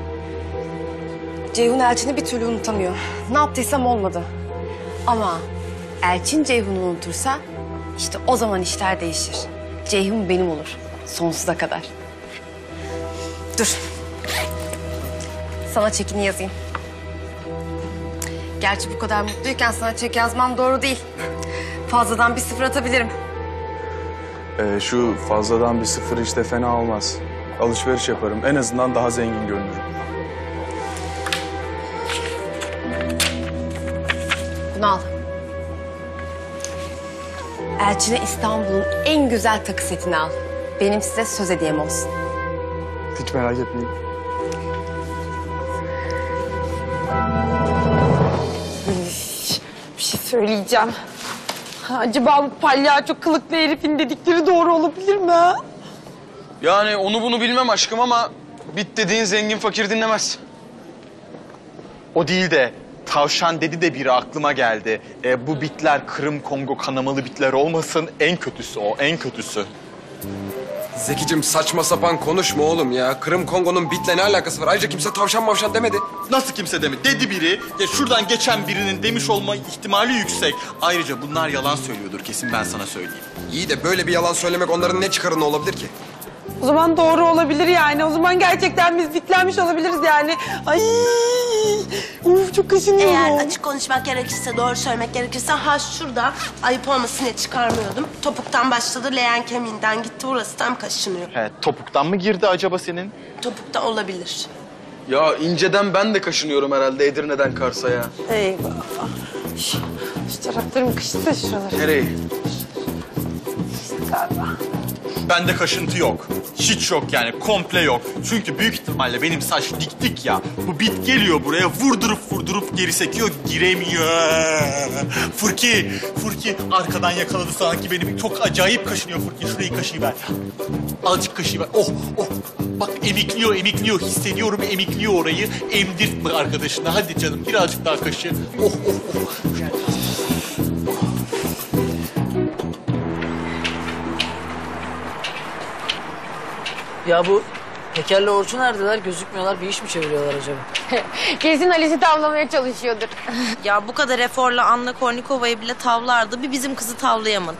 Ceyhun Elçin'i bir türlü unutamıyor. Ne yaptıysam olmadı. Ama Elçin Ceyhun'u unutursa işte o zaman işler değişir. Ceyhun benim olur. Sonsuza kadar. Dur. Sana çekini yazayım. Gerçi bu kadar mutluyken sana çek yazmam doğru değil. Fazladan bir sıfır atabilirim. Ee, şu fazladan bir sıfır işte fena olmaz. Alışveriş yaparım. En azından daha zengin görünürüm. Bunu al. Elçin'e İstanbul'un en güzel takı setini al. Benim size söz hediyem olsun. Hiç merak etmeyin. Bir şey söyleyeceğim. Acaba bu palyaço kılıklı herifin dedikleri doğru olabilir mi? Ha? Yani onu bunu bilmem aşkım ama bit dediğin zengin fakir dinlemez. O değil de tavşan dedi de biri aklıma geldi. E, bu bitler Kırım Kongo kanamalı bitler olmasın. En kötüsü o, en kötüsü. Zekicim saçma sapan konuşma oğlum ya. Kırım Kongo'nun bitle ne alakası var? Ayrıca kimse tavşan mavşan demedi. Nasıl kimse demedi? Dedi biri. Ya şuradan geçen birinin demiş olma ihtimali yüksek. Ayrıca bunlar yalan söylüyordur kesin, ben sana söyleyeyim. İyi de böyle bir yalan söylemek onların ne çıkarını olabilir ki? O zaman doğru olabilir yani. O zaman gerçekten biz bitlenmiş olabiliriz yani. Ay, uf çok kaşınıyorum. Eğer açık konuşmak gerekirse, doğru söylemek gerekirse ha şurada ayıp olmasın diye çıkarmıyordum. Topuktan başladı, leğen kemiğinden gitti. Burası tam kaşınıyor. He, topuktan mı girdi acaba senin? Topukta olabilir. Ya inceden ben de kaşınıyorum herhalde Edirne'den Kars'a ya. Eyvah. Şu taraflarım kıştı şuraları. Nereye? Galiba. Bende kaşıntı yok. Hiç yok yani, komple yok. Çünkü büyük ihtimalle benim saç dik dik ya. Bu bit geliyor buraya, vurdurup vurdurup geri sekiyor, giremiyor. Furki, Furki arkadan yakaladı sanki beni. Çok acayip kaşınıyor Furki. Şurayı kaşıyıver. Azıcık kaşıyıver. Oh, oh. Bak emikliyor, emikliyor. Hissediyorum, emikliyor orayı. Emdirtme arkadaşına. Hadi canım, birazcık daha kaşı. Oh, oh, oh. Ya bu Peker'le Orçun neredeler? Gözükmüyorlar. Bir iş mi çeviriyorlar acaba? Kesin Alice'i tavlamaya çalışıyordur. Ya bu kadar eforla Anna Kornikova'yı bile tavlardı. Bir bizim kızı tavlayamadı.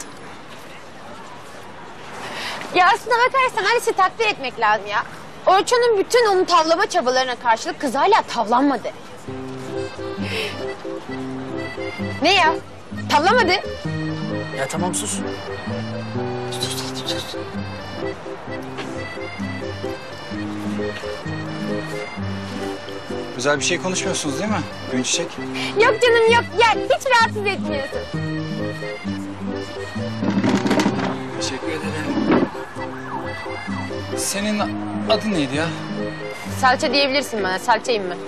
Ya aslına bakarsan Alice'i takdir etmek lazım ya. Orçun'un bütün onu tavlama çabalarına karşılık kız hala tavlanmadı. Ne ya? Tavlamadı. Ya tamam sus. Özel bir şey konuşmuyorsunuz değil mi Gün Çiçek? Yok canım yok. Gel hiç rahatsız etmiyorsun. Teşekkür ederim. Senin adın neydi ya? Salça diyebilirsin bana. Salçayım ben.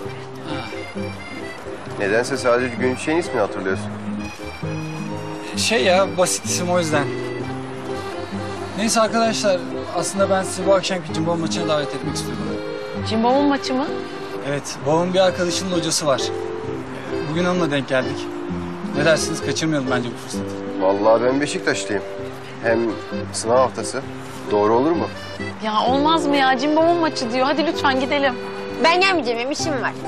Nedense sadece Gün Çiçek'in ismini hatırlıyorsun. Şey ya, basit isim o yüzden. Neyse arkadaşlar, aslında ben sizi bu akşamki cimbom maçına davet etmek istiyorum. Cimbom'un maçı mı? Evet, babamın bir arkadaşının hocası var. Bugün onunla denk geldik. Ne dersiniz, kaçırmayalım bence bu fırsatı. Vallahi ben Beşiktaşlıyım. Hem sınav haftası. Doğru olur mu? Ya olmaz mı ya? Cimbom'un maçı diyor. Hadi lütfen gidelim. Ben gelmeyeceğim. Benim işim var.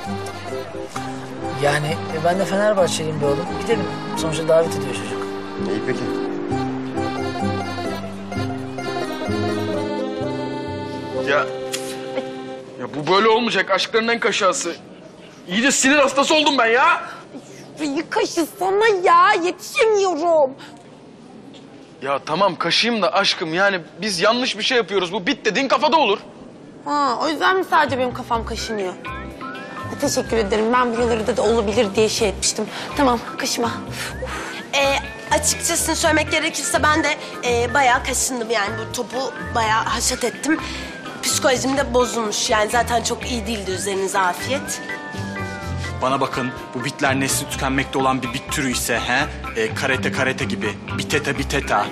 Yani e, ben de Fenerbahçeliyim be oğlum. Gidelim. Sonuçta davet ediyor çocuk. İyi peki. Ya, ya bu böyle olmayacak. Aşkların en kaşası. İyice sinir hastası oldum ben ya. Şurayı kaşısana ya. Yetişemiyorum. Ya tamam kaşıyım da aşkım yani biz yanlış bir şey yapıyoruz. Bu bit dediğin kafada olur. Ha, o yüzden mi sadece benim kafam kaşınıyor? Ha, teşekkür ederim. Ben buraları da olabilir diye şey etmiştim. Tamam, kaşıma. Ee, açıkçası söylemek gerekirse ben de e, bayağı kaşındım yani bu topu bayağı haşat ettim. Psikolojim de bozulmuş yani zaten çok iyi değildi, üzerinize afiyet. Bana bakın, bu bitler nesli tükenmekte olan bir bit türü ise he, e, karate karate gibi, biteta biteta.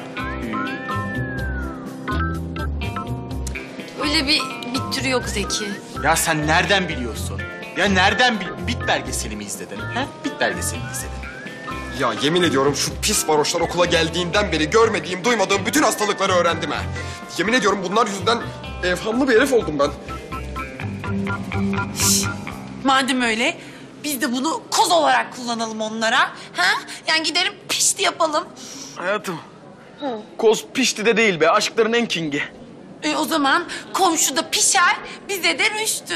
Öyle bir bit türü yok Zeki. Ya sen nereden biliyorsun? Ya nereden bil? Bit belgeseli mi izledin? He? Bit belgeseli mi izledin? Ya yemin ediyorum şu pis varoşlar okula geldiğinden beri görmediğim, duymadığım bütün hastalıkları öğrendim ha. Yemin ediyorum bunlar yüzünden evhamlı bir herif oldum ben. Madem öyle, biz de bunu koz olarak kullanalım onlara. Ha? Yani gidelim pişti yapalım. Hayatım. Koz pişti de değil be. Aşkların en kingi. E, o zaman komşuda pişer, bize de rüştü.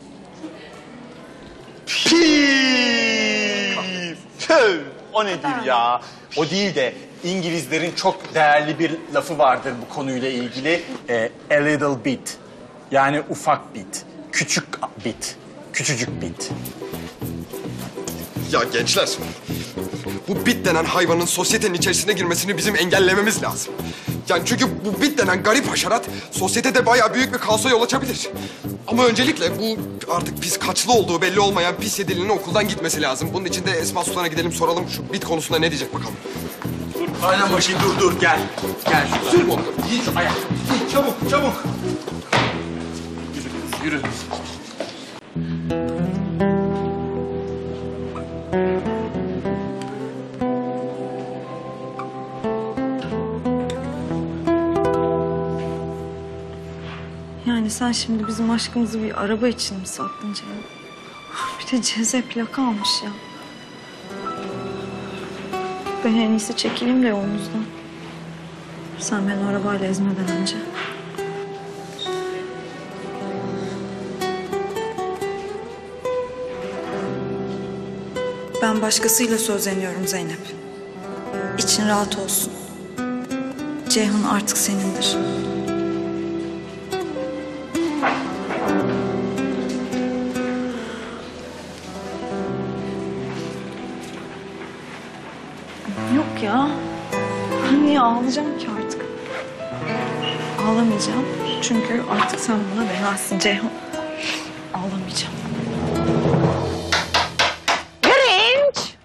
Pif! Tüh! O nedir ya? O değil de İngilizlerin çok değerli bir lafı vardır bu konuyla ilgili. E, a little bit. Yani ufak bit. Küçük bit. Küçücük bit. Ya gençler, bu bit denen hayvanın sosyetenin içerisine girmesini bizim engellememiz lazım. Yani çünkü bu bit denen garip haşerat sosyetede bayağı büyük bir kaosa yol açabilir. Ama öncelikle bu artık pis kaçlı olduğu belli olmayan pis yedilinin okuldan gitmesi lazım. Bunun için de Esma Sultan'a gidelim soralım şu bit konusunda ne diyecek bakalım. Aynen başı dur dur gel. Gel. Sür onu. Giy şu ayak. Giy çabuk çabuk. Yürü. Yürü. Yani sen şimdi bizim aşkımızı bir araba için mi sattın Ceyhun? Bir de ceze plaka almış ya. Ben en iyisi çekileyim de yolumuzdan. Sen beni arabayla ezmeden önce. Ben başkasıyla sözleniyorum Zeynep. İçin rahat olsun. Ceyhun artık senindir. ya. Ben niye ağlayacağım ki artık? Ağlamayacağım. Çünkü artık sen buna belasın Ceyhun. Ağlamayacağım. Grinch!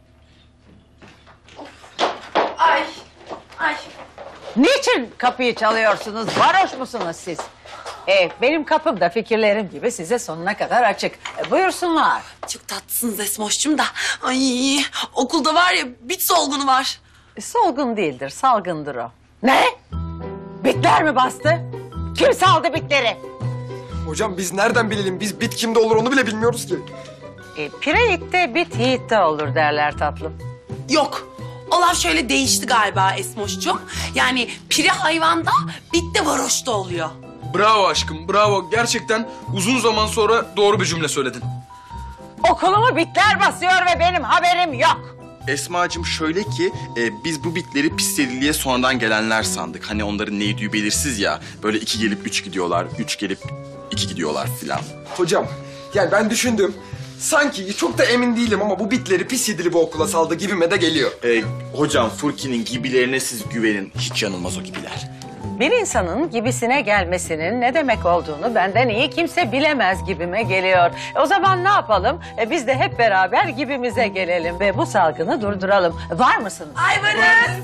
Ay, ay. Niçin kapıyı çalıyorsunuz? Varoş musunuz siz? Ee, benim kapım da fikirlerim gibi size sonuna kadar açık. E, buyursunlar. Çok tatlısınız Esmoş'cum da. Ay okulda var ya bit solgunu var. E, solgun değildir, salgındır o. Ne? Bitler mi bastı? Kim saldı bitleri? Hocam biz nereden bilelim? Biz bit kimde olur onu bile bilmiyoruz ki. E, pire yiğitte bit yiğitte olur derler tatlım. Yok. O laf şöyle değişti galiba Esmoş'cum. Yani pire hayvanda, bit de varoşta oluyor. Bravo aşkım, bravo. Gerçekten uzun zaman sonra doğru bir cümle söyledin. Okulumu bitler basıyor ve benim haberim yok. Esma'cığım şöyle ki e, biz bu bitleri pis deliliğe sonradan gelenler sandık. Hani onların ne yediği belirsiz ya. Böyle iki gelip üç gidiyorlar, üç gelip iki gidiyorlar filan. Hocam yani ben düşündüm. Sanki çok da emin değilim ama bu bitleri pis yedili bu okula saldı gibime de geliyor. E, hocam Furki'nin gibilerine siz güvenin. Hiç yanılmaz o gibiler. Bir insanın gibisine gelmesinin ne demek olduğunu benden iyi kimse bilemez gibime geliyor. E, o zaman ne yapalım? E, biz de hep beraber gibimize gelelim ve bu salgını durduralım. Var mısınız? Ay varız.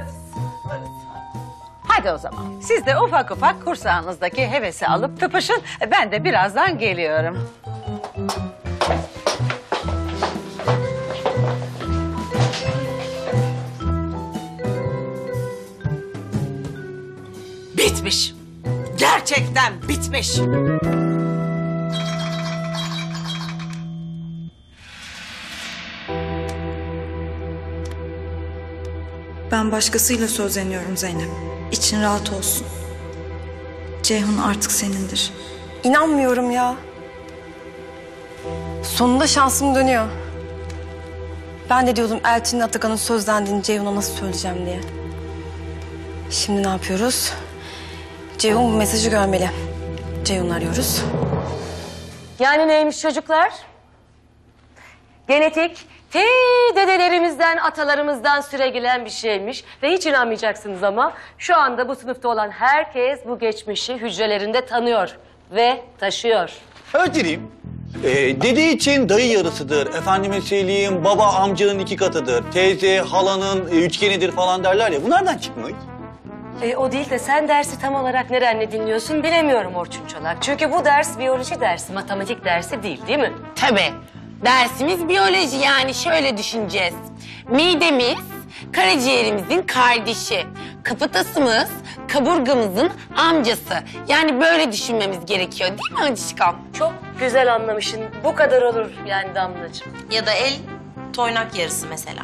Hadi o zaman. Siz de ufak ufak kursağınızdaki hevesi alıp tıpışın. E, ben de birazdan geliyorum. Bitmiş. Gerçekten bitmiş. Ben başkasıyla sözleniyorum Zeynep. İçin rahat olsun. Ceyhun artık senindir. İnanmıyorum ya. Sonunda şansım dönüyor. Ben de diyordum Elçin'le Atakan'ın sözlendiğini Ceyhun'a nasıl söyleyeceğim diye. Şimdi ne yapıyoruz? Ceyhun bu mesajı görmeli. Ceyhun'u arıyoruz. Yani neymiş çocuklar? Genetik, te dedelerimizden, atalarımızdan süregelen bir şeymiş. Ve hiç inanmayacaksınız ama şu anda bu sınıfta olan herkes bu geçmişi hücrelerinde tanıyor ve taşıyor. Öğretmenim, e, dede için dayı yarısıdır. Efendime söyleyeyim, baba amcanın iki katıdır. Teyze halanın e, üçgenidir falan derler ya. Bu nereden çıkmış? E, o değil de sen dersi tam olarak nerenle dinliyorsun bilemiyorum Orçun Çolak. Çünkü bu ders biyoloji dersi, matematik dersi değil, değil mi? Tabii. Dersimiz biyoloji, yani şöyle düşüneceğiz. Midemiz karaciğerimizin kardeşi. Kafatasımız kaburgamızın amcası. Yani böyle düşünmemiz gerekiyor değil mi Acışkan? Çok güzel anlamışsın. Bu kadar olur yani Damlacığım. Ya da el toynak yarısı mesela.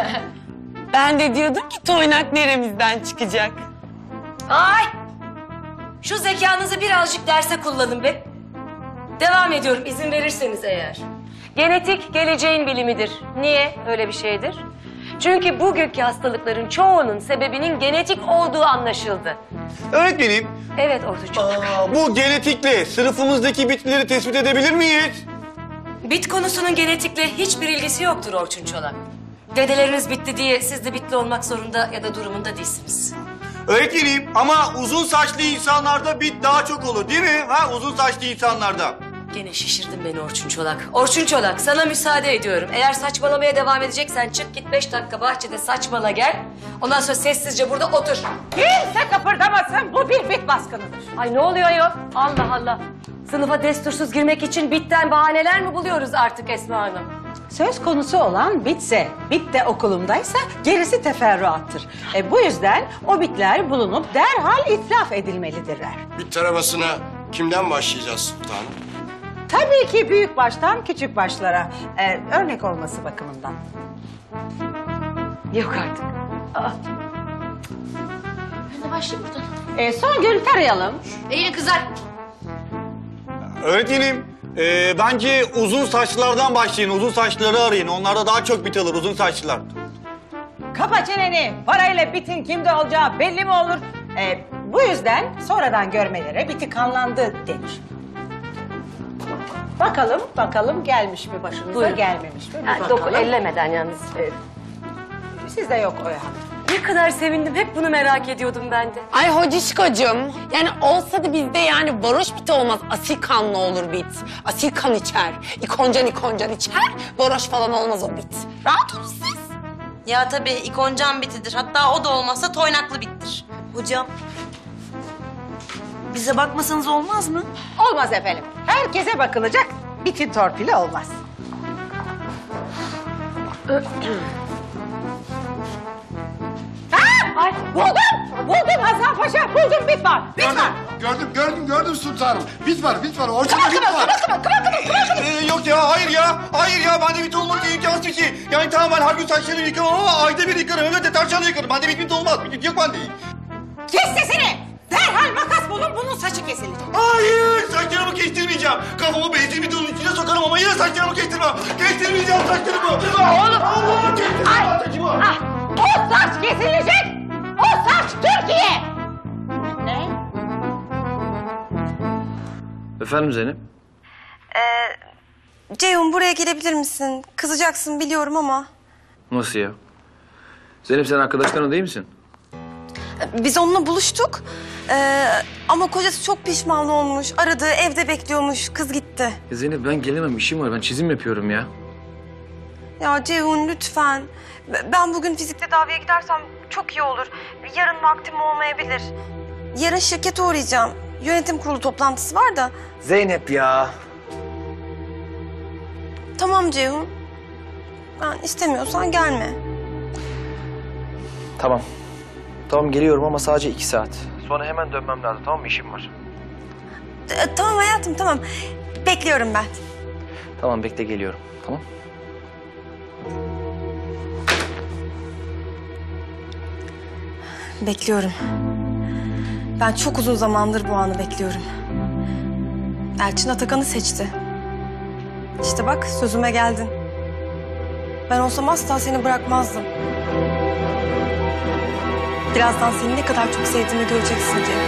Ben de diyordum ki toynak neremizden çıkacak? Ay! Şu zekanızı birazcık derse kullanın be. Devam ediyorum izin verirseniz eğer. Genetik geleceğin bilimidir. Niye öyle bir şeydir? Çünkü bugünkü hastalıkların çoğunun sebebinin genetik olduğu anlaşıldı. Öğretmenim. Evet Orçun Çolak. Aa, bu genetikle sınıfımızdaki bitleri tespit edebilir miyiz? Bit konusunun genetikle hiçbir ilgisi yoktur Orçun Çolak. Dedeleriniz bitti diye siz de bitli olmak zorunda ya da durumunda değilsiniz. Öğretmenim ama uzun saçlı insanlarda bit daha çok olur değil mi? Ha, uzun saçlı insanlarda. Gene şişirdin beni Orçun Çolak. Orçun Çolak sana müsaade ediyorum. Eğer saçmalamaya devam edeceksen çık git beş dakika bahçede saçmala gel. Ondan sonra sessizce burada otur. Kimse kıpırdamasın. Bu bir bit baskınıdır. Ay ne oluyor ya? Allah Allah. Sınıfa destursuz girmek için bitten bahaneler mi buluyoruz artık Esma Hanım? Söz konusu olan bitse, bit de okulumdaysa gerisi teferruattır. E, bu yüzden o bitler bulunup derhal itlaf edilmelidirler. Bit taramasına kimden başlayacağız sultanım? Tabii ki büyük baştan küçük başlara. E, örnek olması bakımından. Yok artık. Aa. Ben de başlayayım buradan. E, Songül tarayalım. Eğilin kızlar. Öğretmenim, e, bence uzun saçlılardan başlayın. Uzun saçlıları arayın. Onlarda daha çok bit alır uzun saçlılar. Kapa çeneni. Parayla bitin kimde olacağı belli mi olur? E, bu yüzden sonradan görmelere biti kanlandı denir. Bakalım, bakalım gelmiş mi başınıza, Buyurun. gelmemiş mi? Bir Yani bakalım. doku ellemeden yalnız. E, Sizde yok Oya. Ne kadar sevindim. Hep bunu merak ediyordum ben de. Ay hocişkocuğum. Yani olsa da bizde yani varoş biti olmaz. Asil kanlı olur bit. Asil kan içer. İkoncan ikoncan içer. Varoş falan olmaz o bit. Rahat olun siz. Ya tabii ikoncan bitidir. Hatta o da olmazsa toynaklı bittir. Hocam, bize bakmasanız olmaz mı? Olmaz efendim. Herkese bakılacak. Bitin torpili olmaz. Ha! Ay, buldum! Buldum Hasan Paşa! Buldum bit var! Bit var! Gördüm, gördüm, gördüm sultanım. Bit var, bit var. Ortada bit Kıvır var. kıvır kıvır kıvır kıvır kıvır kıvır. Ee, yok ya, hayır ya. Hayır ya, bende bit olması imkansız ki. Yani tamam ben her gün saçlarımı yıkarım ama ayda bir yıkarım. Evet, deterjanla yıkarım. Bende bit bit olmaz. Bit yok bende. Kes sesini! Derhal makas bulun, bunun saçı kesilecek. Hayır, saçlarımı kestirmeyeceğim. Kafamı benzin bidonun içine sokarım ama yine saçlarımı kestirmem. Kestirmeyeceğim saçlarımı. Oğlum! Allah'ım kestirmem Ay! saçımı. Ah! O saç kesilecek! O saç Türkiye! Ne? Efendim Zeynep? Ee, Ceyhun buraya gelebilir misin? Kızacaksın biliyorum ama. Nasıl ya? Zeynep sen arkadaşlarına değil misin? Biz onunla buluştuk. Ee, ama kocası çok pişman olmuş. Aradı, evde bekliyormuş. Kız gitti. Ya Zeynep ben gelemem, işim var. Ben çizim yapıyorum ya. Ya Ceyhun lütfen. Ben bugün fizik tedaviye gidersem çok iyi olur. Yarın vaktim olmayabilir. Yarın şirkete uğrayacağım. Yönetim kurulu toplantısı var da. Zeynep ya. Tamam Ceyhun. Ben istemiyorsan gelme. Tamam. Tamam geliyorum ama sadece iki saat. Sonra hemen dönmem lazım, tamam mı? İşim var. Ee, tamam hayatım tamam. Bekliyorum ben. Tamam bekle, geliyorum. Tamam. Bekliyorum. Ben çok uzun zamandır bu anı bekliyorum. Elçin Atakan'ı seçti. İşte bak sözüme geldin. Ben olsam asla seni bırakmazdım. Birazdan seni ne kadar çok sevdiğimi göreceksin diye.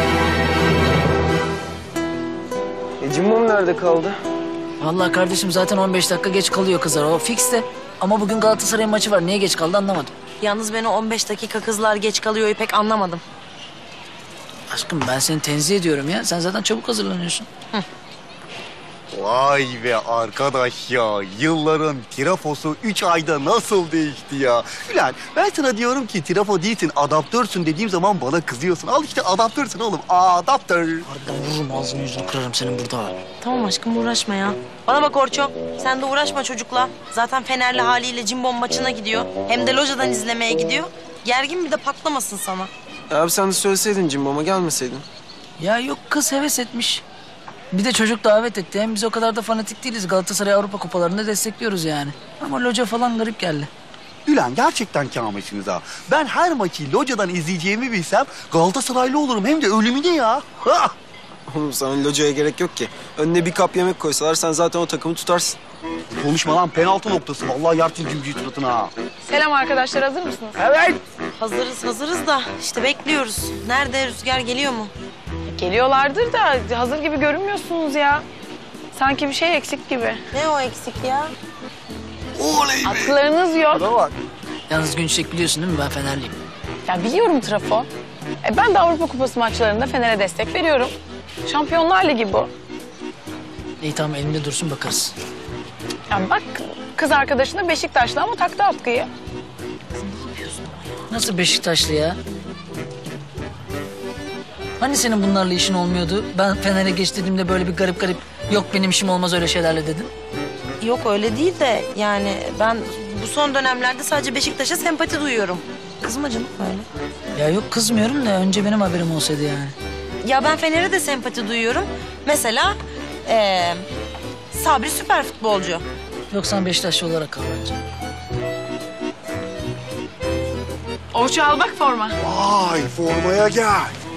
E Cimbom nerede kaldı? Vallahi kardeşim zaten on beş dakika geç kalıyor kızlar. O fix de. Ama bugün Galatasaray'ın maçı var. Niye geç kaldı anlamadım. Yalnız ben o on beş dakika kızlar geç kalıyor pek anlamadım. Aşkım ben seni tenzih ediyorum ya. Sen zaten çabuk hazırlanıyorsun. Vay be arkadaş ya. Yılların trafosu üç ayda nasıl değişti ya. Ulan ben sana diyorum ki trafo değilsin, adaptörsün dediğim zaman bana kızıyorsun. Al işte adaptörsün oğlum, adaptör. Harbiden vururum ağzını yüzünü kırarım senin burada. Tamam aşkım uğraşma ya. Bana bak Orço, sen de uğraşma çocukla. Zaten Fenerli haliyle Cimbom maçına gidiyor. Hem de lojadan izlemeye gidiyor. Gergin bir de patlamasın sana. Abi sen de söyleseydin Cimbom'a, gelmeseydin. Ya yok kız heves etmiş. Bir de çocuk davet etti. Hem biz o kadar da fanatik değiliz. Galatasaray Avrupa kupalarında destekliyoruz yani. Ama loca falan garip geldi. Ulan gerçekten kamilsiniz ha. Ben her maçı locadan izleyeceğimi bilsem Galatasaraylı olurum, hem de ölümüne ya. Oğlum sana locaya gerek yok ki. Önüne bir kap yemek koysalar sen zaten o takımı tutarsın. Konuşma lan, penaltı noktası. Vallahi yersin cümceyi suratına ha. Selam arkadaşlar, hazır mısınız? Evet. Hazırız hazırız da işte bekliyoruz. Nerede, Rüzgar geliyor mu? Geliyorlardır da hazır gibi görünmüyorsunuz ya. Sanki bir şey eksik gibi. Ne o eksik ya? Oley be. Atlarınız yok. Yalnız Günçek biliyorsun değil mi? Ben Fenerliyim. Ya biliyorum trafo. E ben de Avrupa Kupası maçlarında Fener'e destek veriyorum. Şampiyonlar Ligi bu. İyi tamam elimde dursun bakarız. Ya bak kız arkadaşın da Beşiktaşlı ama taktı atkıyı. Nasıl Beşiktaşlı ya? Hani senin bunlarla işin olmuyordu? Ben Fener'e geç dediğimde böyle bir garip garip yok benim işim olmaz öyle şeylerle dedin. Yok öyle değil de yani ben bu son dönemlerde sadece Beşiktaş'a sempati duyuyorum. Kızma canım öyle. Ya yok kızmıyorum da önce benim haberim olsaydı yani. Ya ben Fener'e de sempati duyuyorum. Mesela ee, Sabri süper futbolcu. Yok sen Beşiktaşlı olarak kal bence. Orçu al bak forma. Vay formaya gel.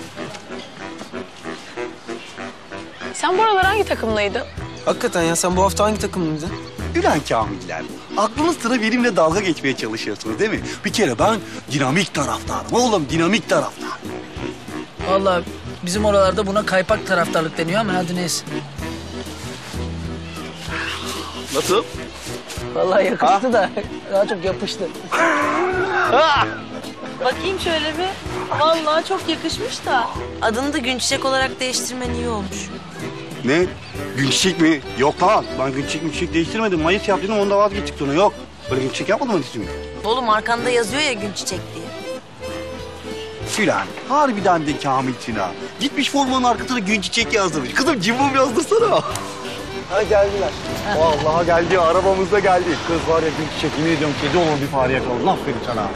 Sen bu aralar hangi takımlıydın? Hakikaten ya, sen bu hafta hangi takımlıydın? Ulan kamiller, aklınız sıra benimle dalga geçmeye çalışıyorsunuz değil mi? Bir kere ben dinamik taraftarım oğlum, dinamik taraftar. Vallahi bizim oralarda buna kaypak taraftarlık deniyor ama hadi neyse. Nasıl? Vallahi yakıştı da daha çok yapıştı. Bakayım şöyle bir. Vallahi çok yakışmış da. Adını da Günçiçek olarak değiştirmen iyi olmuş. Ne? Günçiçek mi? Yok lan. Ben Günçiçek Günçiçek değiştirmedim. Mayıs yaptım, onda vazgeçtik sonra. Yok. Böyle Günçiçek yapmadım ben ismimi. Oğlum arkanda yazıyor ya Günçiçek diye. Sülen, harbiden de Kamil'sin ha. Gitmiş formanın arkasına Günçiçek yazdırmış. Kızım cimbom yazdırsana. Ha geldiler. Vallahi geldi, arabamızda geldi. Kız var ya Günçiçek, yemin ediyorum kedi olur bir fare yakaladı. Aferin sana.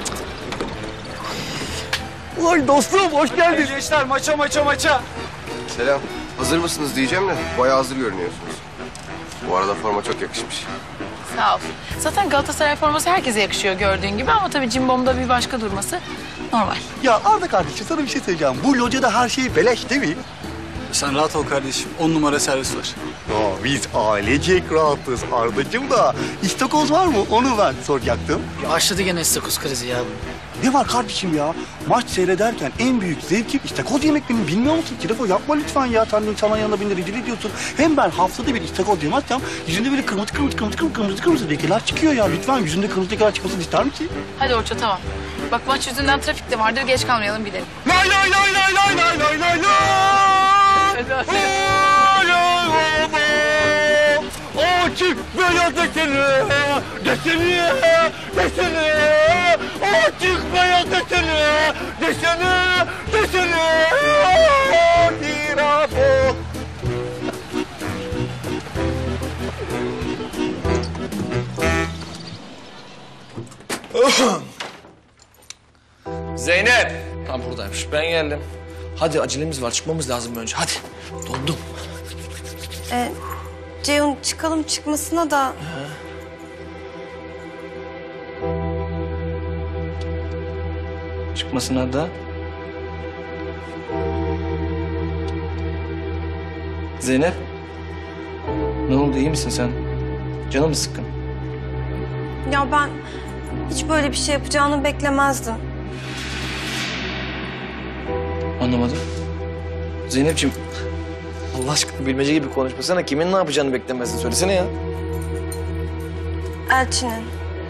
Ulan dostum hoş geldin. Gençler maça maça maça. Selam. Hazır mısınız diyeceğim de bayağı hazır görünüyorsunuz. Bu arada forma çok yakışmış. Sağ ol. Zaten Galatasaray forması herkese yakışıyor gördüğün gibi ama tabii cimbomda bir başka durması normal. Ya Arda kardeşim sana bir şey söyleyeceğim. Bu locada her şey beleş değil mi? Sen rahat ol kardeşim. On numara servis var. Ya biz ailecek rahatız Ardacığım da. İstakoz var mı? Onu ben soracaktım. Ya başladı gene istakoz krizi ya. Ne var kardeşim ya? Maç seyrederken en büyük zevkim istakoz yemek benim. Bilmiyor musun? Telefon yapma lütfen ya. Sen de insanın yanında beni rezil ediyorsun. Hem ben haftada bir istakoz yemezsem yüzünde böyle kırmızı kırmızı kırmızı kırmızı kırmızı kırmızı lekeler çıkıyor ya. Lütfen yüzünde kırmızı lekeler çıkmasını ister misin? Hadi Orço tamam. Bak maç yüzünden trafik de vardır geç kalmayalım gidelim. Lay lay lay lay lay lay lay lay lay. Açık beyaz deseni, deseni, deseni, açık beyaz deseni, deseni, deseni, tirafo. Zeynep. Tam buradaymış. Ben geldim. Hadi acelemiz var. Çıkmamız lazım önce. Hadi. Dondum. Ee, Ceyhun çıkalım çıkmasına da... Çıkmasına da... Zeynep. Ne oldu? İyi misin sen? Canın mı sıkkın? Ya ben hiç böyle bir şey yapacağını beklemezdim. Anlamadım. Zeynepciğim, Allah aşkına bilmece gibi konuşmasana. Kimin ne yapacağını beklemezdin? Söylesene ya. Elçinin.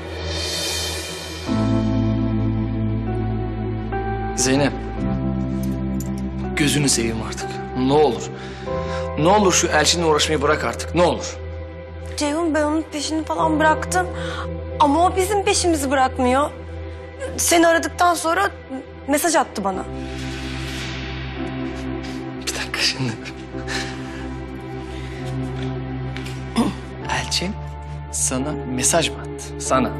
Zeynep, gözünü seveyim artık. Ne olur. Ne olur şu Elçin'le uğraşmayı bırak artık. Ne olur. Ceyhun ben onun peşini falan bıraktım. Ama o bizim peşimizi bırakmıyor. Seni aradıktan sonra mesaj attı bana. Bir dakika şimdi. Elçin sana mesaj mı attı? Sana.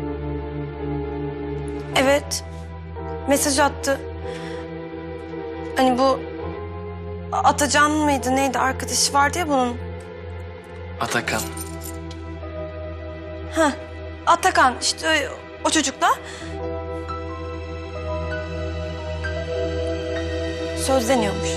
Evet. Mesaj attı. Hani bu Atacan mıydı neydi arkadaşı vardı ya bunun. Atakan. Heh. Atakan işte o çocukla. Sözleniyormuş.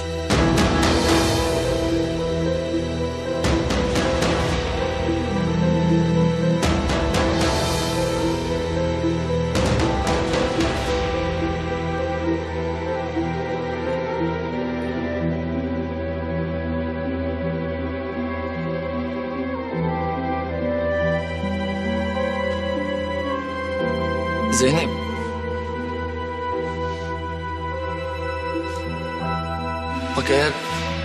Zeynep. Bak eğer...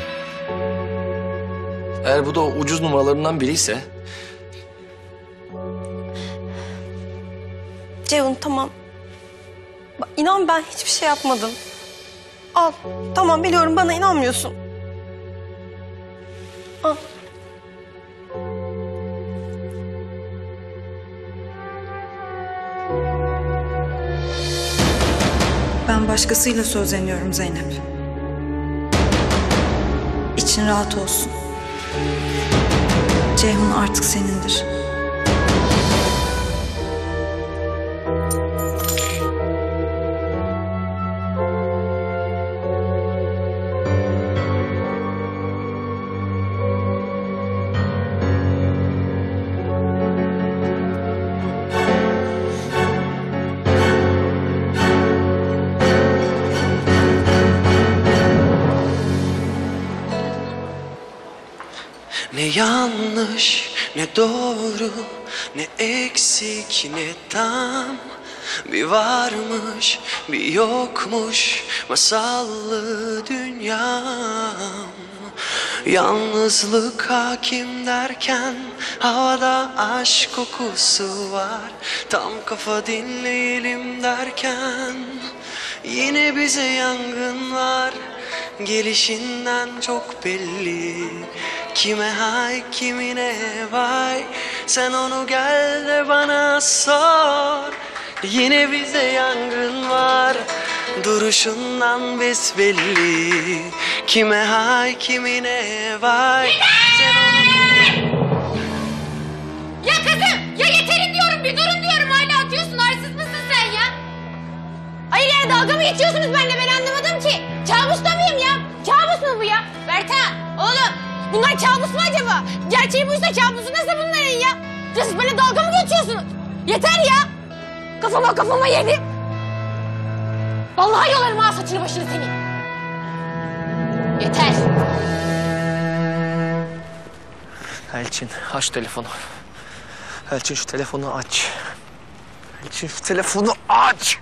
Eğer bu da o ucuz numaralarından biriyse... Ceyhun tamam. Bak, inan ben hiçbir şey yapmadım. Al. Tamam biliyorum bana inanmıyorsun. Al. Ben başkasıyla sözleniyorum Zeynep. İçin rahat olsun. Ceyhun artık senindir. Ne yanlış ne doğru, ne eksik, ne tam. Bir varmış, bir yokmuş masallı dünyam. Yalnızlık hakim derken havada aşk kokusu var. Tam kafa dinleyelim derken yine bize yangın var. Gelişinden çok belli, kime hay kimine vay. Sen onu gel de bana sor. Yine bize yangın var, duruşundan besbelli, kime hay kimine vay. Sen onu... Ya kızım, ya yeterin diyorum, bir durun diyorum, hala atıyorsun. Arsız mısın sen ya? Hayır yani dalga mı geçiyorsunuz benimle, ben anlamadım ki. Kabusta mıyım ya? Kabus mu bu ya? Berta, oğlum bunlar kabus mu acaba? Gerçeği buysa kabusu nasıl bunların ya? Ya siz böyle dalga mı geçiyorsunuz? Yeter ya! Kafama kafama yedi. Vallahi yolarım ha saçını başını senin. Yeter. Elçin aç telefonu. Elçin şu telefonu aç. Elçin şu telefonu aç.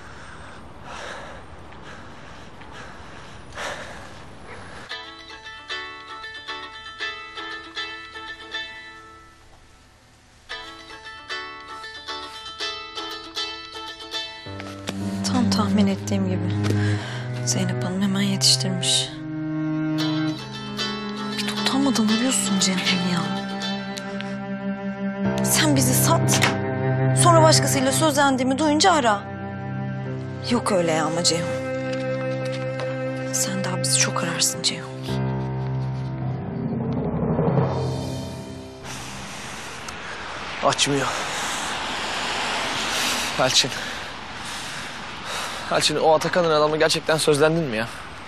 Tam tahmin ettiğim gibi. Zeynep Hanım hemen yetiştirmiş. Bir de utanmadan arıyorsun Ceyhun ya. Sen bizi sat. Sonra başkasıyla sözlendiğimi duyunca ara. Yok öyle ya ama Ceyhun. Sen daha bizi çok ararsın Ceyhun. Açmıyor. Elçin. Elçin, o Atakan'ın adamla gerçekten sözlendin mi ya?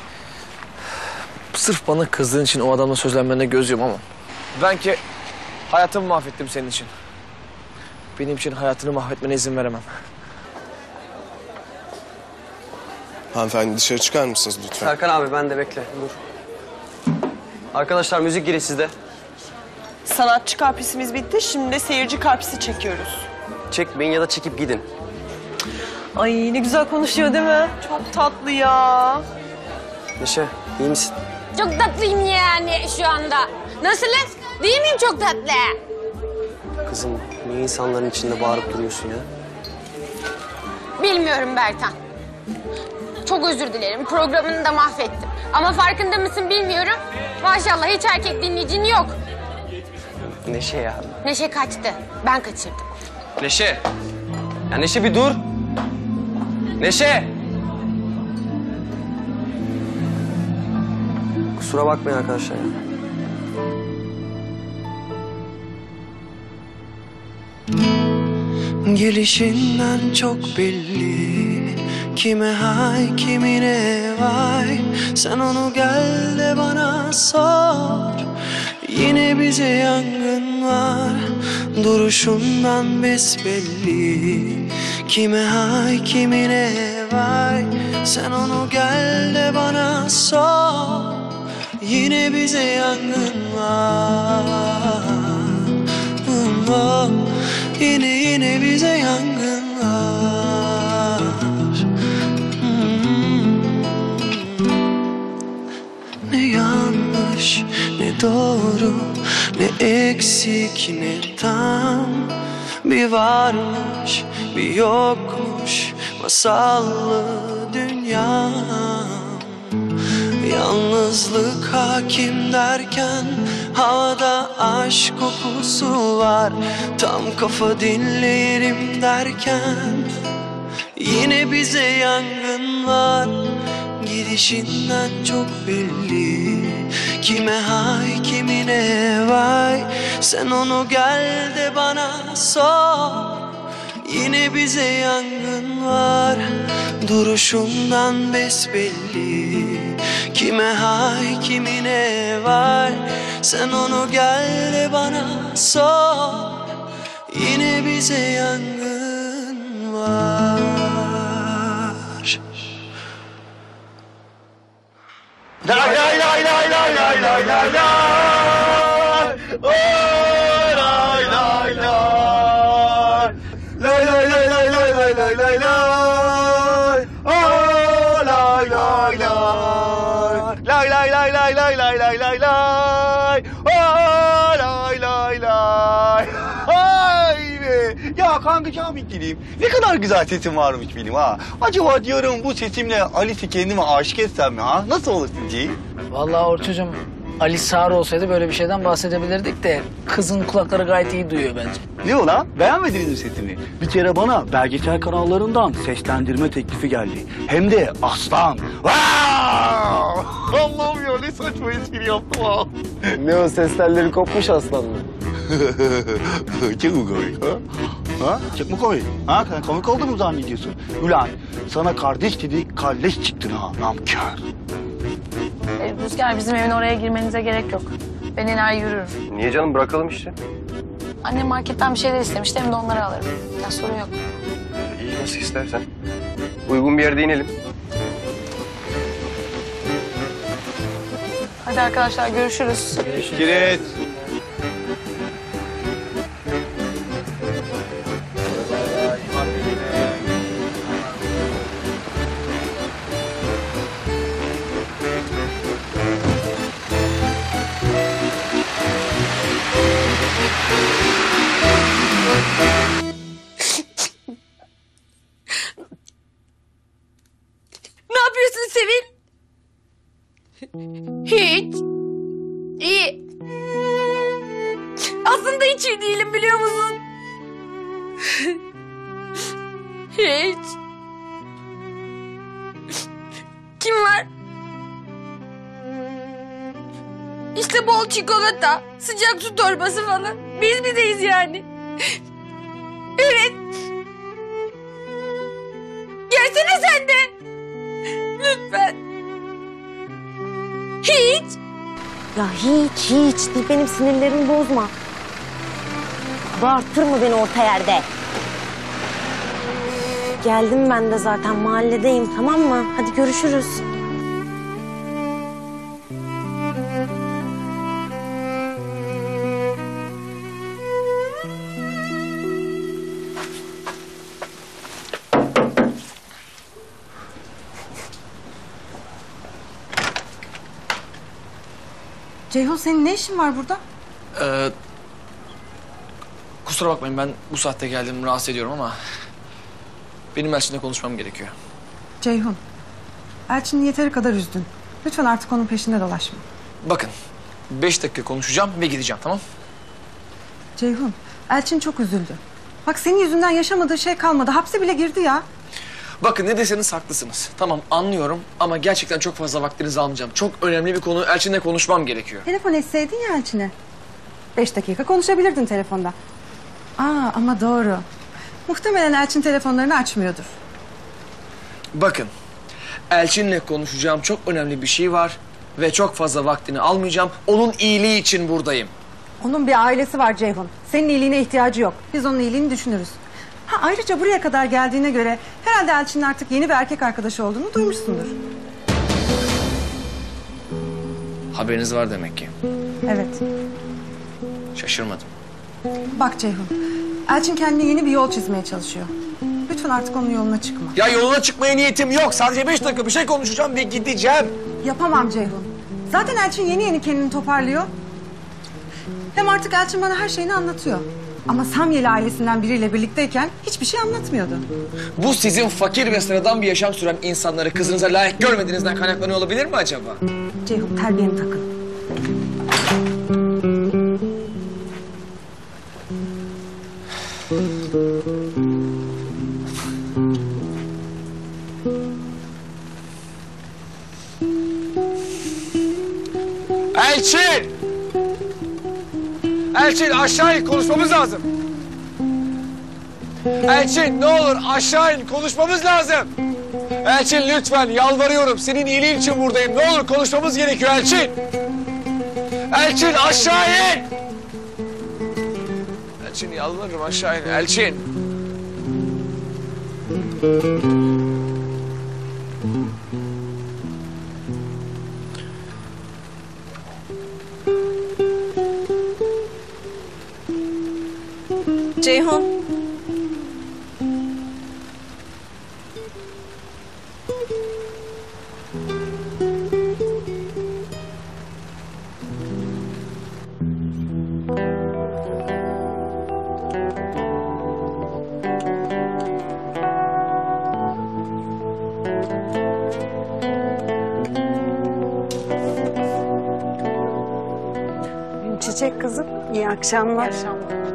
Sırf bana kızdığın için o adamla sözlenmene göz yumamam. Ben ki hayatımı mahvettim senin için. Benim için hayatını mahvetmene izin veremem. Hanımefendi dışarı çıkar mısınız lütfen? Serkan abi ben de bekle, dur. Arkadaşlar müzik girin sizde. Sanatçı karpisimiz bitti. Şimdi de seyirci karpisi çekiyoruz. Çekmeyin ya da çekip gidin. Ay ne güzel konuşuyor değil mi? Çok tatlı ya. Neşe, iyi misin? Çok tatlıyım yani şu anda. Nasılsınız? Değil miyim çok tatlı? Kızım, niye insanların içinde bağırıp duruyorsun ya? Bilmiyorum Bertan. Çok özür dilerim. Programını da mahvettim. Ama farkında mısın bilmiyorum. Maşallah hiç erkek dinleyicin yok. Neşe ya. Neşe kaçtı. Ben kaçırdım. Neşe. Ya Neşe bir dur. Neşe. Kusura bakmayın arkadaşlar. Gelişinden çok belli, kime hay kimine vay. Sen onu gel de bana sor. Yine bize yangın var, duruşundan besbelli, kime hay kimine vay. Sen onu gel de bana sor. Yine bize yangın var. Oh, yine yine bize yangın var. Hmm. Ne yanlış, ne doğru, ne eksik, ne tam. Bir varmış, bir yokmuş masallı dünya. Yalnızlık hakim derken havada aşk kokusu var. Tam kafa dinleyelim derken yine bize yangın var. Gidişinden çok belli, kime hay kimine vay. Sen onu gel de bana sor. Yine bize yangın var, duruşundan besbelli, kime hay kimine vay. Sen onu gel de bana sor. Yine bize yangın var. Lay lay lay lay lay lay lay lay lay. Oh, lay lay lay. Aa, lay lay lay. Lay lay lay lay lay lay lay lay lay. Aa, lay lay lay. Ay be. Ya kankacığım ikiliyim. Ne kadar güzel sesim varmış benim ha. Acaba diyorum bu sesimle Alice'i kendime aşık etsem mi ha? Nasıl olur sizce? Vallahi Orçucuğum, Ali sağır olsaydı böyle bir şeyden bahsedebilirdik de kızın kulakları gayet iyi duyuyor bence. Ne o lan? Beğenmediniz mi sesimi? Bir kere bana belgesel kanallarından seslendirme teklifi geldi. Hem de aslan. Vaaay! Allah'ım ya ne saçma espri yaptım ha. Ne o ses telleri kopmuş aslan mı? Çok mu komik ha? Ha? Çok mu komik? Ha? Sen komik olduğunu mu zannediyorsun? Ulan sana kardeş dedik, kalleş çıktın ha namkar. E, Rüzgar bizim evin oraya girmenize gerek yok. Ben iner yürürüm. Niye canım, bırakalım işte. Annem marketten bir şeyler istemişti, hem de onları alırım. Ya sorun yok. İyi, nasıl istersen. Uygun bir yerde inelim. Hadi arkadaşlar görüşürüz. Görüşürüz. Ne yapıyorsun Sevil? Hiç. İyi. Aslında hiç iyi değilim, biliyor musun? Hiç. Kim var? İşte bol çikolata, sıcak su torbası falan. Biz bizeyiz yani. Evet. Gelsene sen de. Lütfen. Hiç. Ya hiç hiç değil, benim sinirlerimi bozma. Bağırtırma beni orta yerde. Geldim ben de zaten, mahalledeyim, tamam mı? Hadi görüşürüz. Ceyhun, senin ne işin var burada? Ee, kusura bakmayın, ben bu saatte geldim, rahatsız ediyorum ama benim Elçin'le konuşmam gerekiyor. Ceyhun, Elçin'i yeteri kadar üzdün. Lütfen artık onun peşinde dolaşma. Bakın, beş dakika konuşacağım ve gideceğim, tamam? Ceyhun, Elçin çok üzüldü. Bak senin yüzünden yaşamadığı şey kalmadı. Hapse bile girdi ya. Bakın, ne deseniz haklısınız. Tamam, anlıyorum ama gerçekten çok fazla vaktinizi almayacağım. Çok önemli bir konu, Elçin'le konuşmam gerekiyor. Telefon etseydin ya Elçin'e. Beş dakika konuşabilirdin telefonda. Aa ama doğru. Muhtemelen Elçin telefonlarını açmıyordur. Bakın, Elçin'le konuşacağım çok önemli bir şey var ve çok fazla vaktini almayacağım. Onun iyiliği için buradayım. Onun bir ailesi var Ceyhun. Senin iyiliğine ihtiyacı yok. Biz onun iyiliğini düşünürüz. Ha ayrıca buraya kadar geldiğine göre herhalde Elçin'in artık yeni bir erkek arkadaşı olduğunu duymuşsundur. Haberiniz var demek ki. Evet. Şaşırmadım. Bak Ceyhun, Elçin kendine yeni bir yol çizmeye çalışıyor. Lütfen artık onun yoluna çıkma. Ya yoluna çıkmaya niyetim yok. Sadece beş dakika bir şey konuşacağım ve gideceğim. Yapamam Ceyhun. Zaten Elçin yeni yeni kendini toparlıyor. Hem artık Elçin bana her şeyini anlatıyor. Ama Samyeli ailesinden biriyle birlikteyken hiçbir şey anlatmıyordu. Bu sizin fakir ve sıradan bir yaşam süren insanları kızınıza layık görmediğinizden kaynaklanıyor olabilir mi acaba? Ceyhun, terbiyeni takın. Elçin! Elçin aşağı in, konuşmamız lazım. Elçin ne olur aşağı in, konuşmamız lazım. Elçin lütfen yalvarıyorum, senin iyiliğin için buradayım. Ne olur konuşmamız gerekiyor Elçin. Elçin aşağı in. Elçin yalvarırım aşağı in, Elçin. Ceyhun. kızım. İyi akşamlar. İyi akşamlar.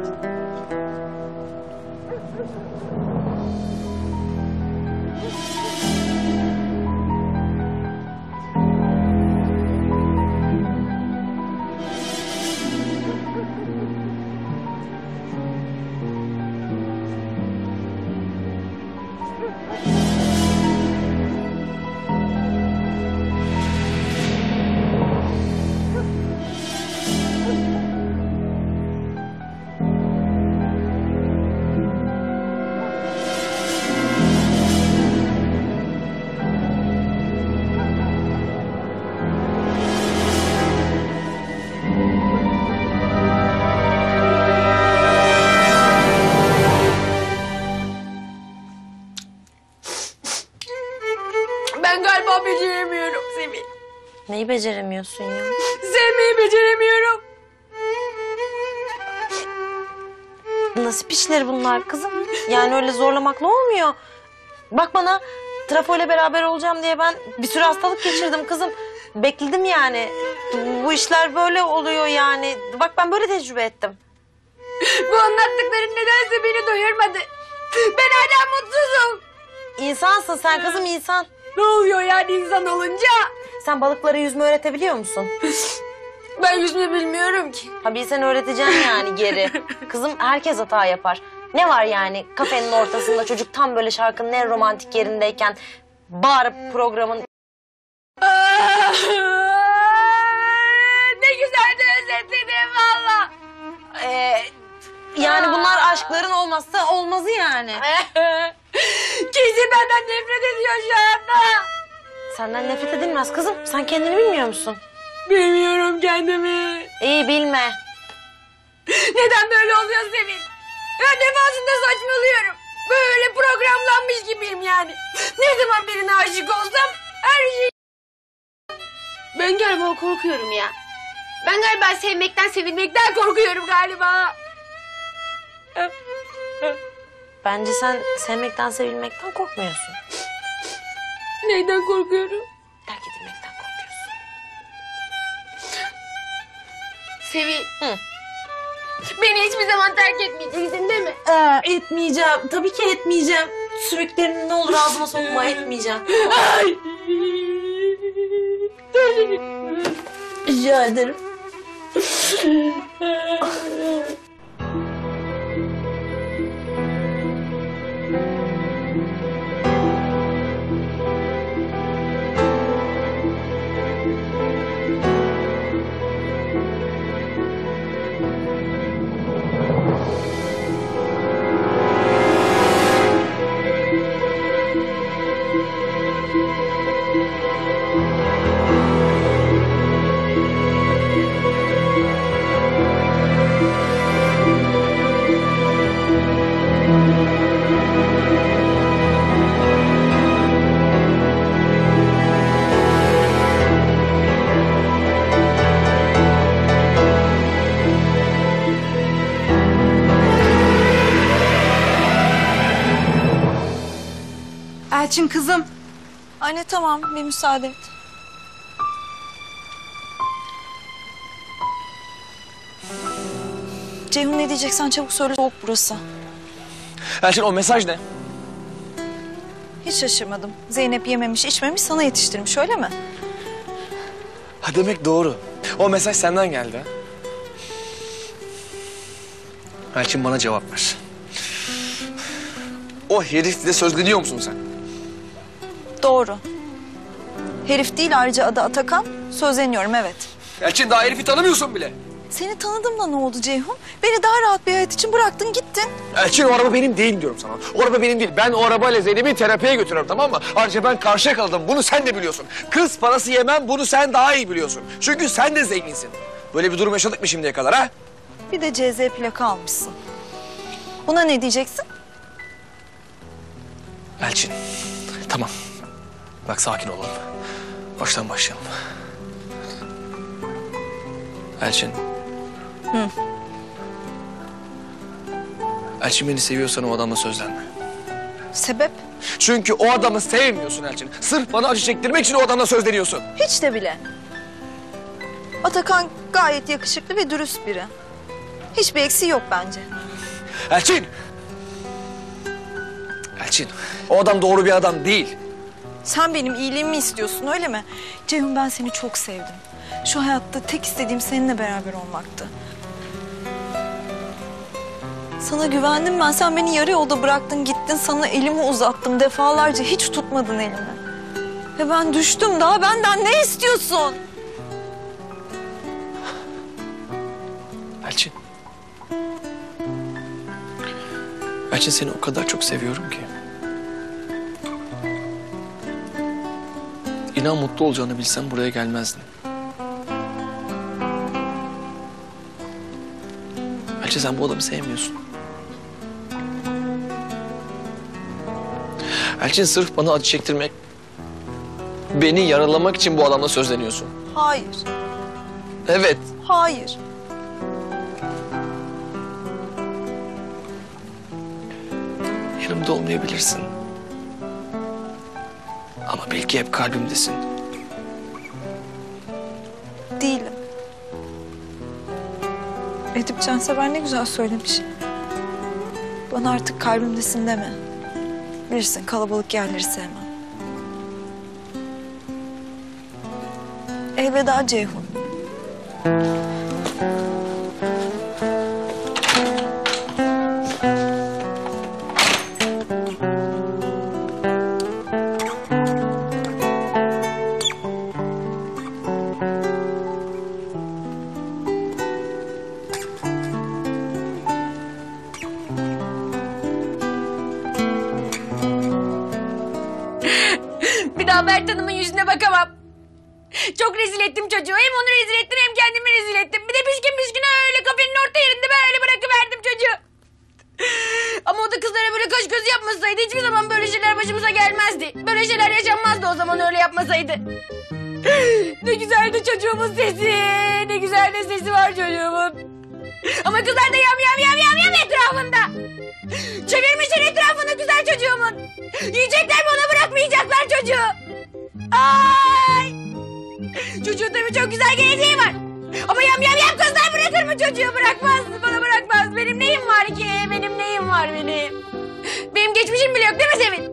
Ben galiba beceremiyorum Semih. Neyi beceremiyorsun ya? Sevmeyi beceremiyorum. Nasip işleri bunlar kızım. Yani öyle zorlamakla olmuyor. Bak bana trafoyla beraber olacağım diye ben bir sürü hastalık geçirdim kızım. Bekledim yani. Bu işler böyle oluyor yani. Bak ben böyle tecrübe ettim. Bu anlattıkların nedense beni doyurmadı. Ben hala mutsuzum. İnsansın sen kızım, insan. Ne oluyor yani insan olunca? Sen balıklara yüzme öğretebiliyor musun? Ben yüzme bilmiyorum ki. Ha bilsen öğreteceğim yani geri. Kızım herkes hata yapar. Ne var yani kafenin ortasında çocuk tam böyle şarkının en romantik yerindeyken bağırıp programın... Ne güzel de özetledin valla. Ee, yani bunlar aşkların olmazsa olmazı yani. Kesin benden nefret ediyor şu anda. Senden nefret edilmez kızım. Sen kendini bilmiyor musun? Bilmiyorum kendimi. İyi bilme. Neden böyle oluyor Sevin? Ben defasında saçmalıyorum. Böyle programlanmış gibiyim yani. Ne zaman birine aşık olsam her şey... Ben galiba korkuyorum ya. Ben galiba sevmekten, sevilmekten korkuyorum galiba. Bence sen sevmekten, sevilmekten korkmuyorsun. Neyden korkuyorum? Terk edilmekten korkuyorsun. Sevil. Hı. Beni hiçbir zaman terk etmeyeceksin değil mi? Ee, etmeyeceğim. Tabii ki etmeyeceğim. Sümüklerini ne olur ağzıma sokma, etmeyeceğim. Ay. Rica ederim. Elçin kızım. Anne tamam, bir müsaade et. Ceyhun ne diyeceksen çabuk söyle, soğuk burası. Elçin o mesaj ne? Hiç şaşırmadım. Zeynep yememiş, içmemiş, sana yetiştirmiş, öyle mi? Ha demek doğru. O mesaj senden geldi ha. Elçin bana cevap ver. O herifle sözleniyor musun sen? Doğru. Herif değil, ayrıca adı Atakan. Sözleniyorum, evet. Elçin daha herifi tanımıyorsun bile. Seni tanıdım da ne oldu Ceyhun? Beni daha rahat bir hayat için bıraktın gittin. Elçin o araba benim değil diyorum sana. O araba benim değil. Ben o arabayla Zeynep'i terapiye götürüyorum, tamam mı? Ayrıca ben karşıya kaldım. Bunu sen de biliyorsun. Kız parası yemem, bunu sen daha iyi biliyorsun. Çünkü sen de zenginsin. Böyle bir durum yaşadık mı şimdiye kadar ha? Bir de C Z plaka almışsın. Buna ne diyeceksin? Elçin, tamam. Bak sakin olalım. Baştan başlayalım. Elçin. Hı. Elçin beni seviyorsan o adamla sözlenme. Sebep? Çünkü o adamı sevmiyorsun Elçin. Sırf bana acı çektirmek için o adamla sözleniyorsun. Hiç de bile. Atakan gayet yakışıklı ve dürüst biri. Hiçbir eksiği yok bence. Elçin! Elçin, o adam doğru bir adam değil. Sen benim iyiliğimi istiyorsun öyle mi? Ceyhun ben seni çok sevdim. Şu hayatta tek istediğim seninle beraber olmaktı. Sana güvendim ben. Sen beni yarı yolda bıraktın gittin. Sana elimi uzattım defalarca. Hiç tutmadın elimi. Ve ben düştüm. Daha benden ne istiyorsun? Elçin. Elçin seni o kadar çok seviyorum ki. İnan mutlu olacağını bilsem buraya gelmezdim. Elçin sen bu adamı sevmiyorsun. Elçin sırf bana acı çektirmek, beni yaralamak için bu adamla sözleniyorsun. Hayır. Evet. Hayır. Yanımda olmayabilirsin. Ama bil ki hep kalbimdesin. Değilim. Edip Cansever ne güzel söylemiş. Bana artık kalbimdesin deme. Bilirsin kalabalık yerleri sevmem. Elveda Ceyhun. Bir daha Mert Hanım'ın yüzüne bakamam. Çok rezil ettim çocuğu. Hem onu rezil ettim hem kendimi rezil ettim. Bir de pişkin pişkin öyle kafenin orta yerinde böyle bırakıverdim çocuğu. Ama o da kızlara böyle kaş göz yapmasaydı hiçbir zaman böyle şeyler başımıza gelmezdi. Böyle şeyler yaşanmazdı o zaman öyle yapmasaydı. Ne güzeldi çocuğumun sesi. Ne güzel de sesi var çocuğumun. Ama kızlar da yam yam yam yam yam etrafında. Çevirmişler etrafını güzel çocuğumun. Yiyecekler mi ona bırakmayacaklar çocuğu. Ay! Çocuğun tabii çok güzel geleceği var. Ama yam yam yam kızlar bırakır mı çocuğu? Bırakmaz, bana bırakmaz. Benim neyim var ki? Benim neyim var benim? Benim geçmişim bile yok değil mi Sevin?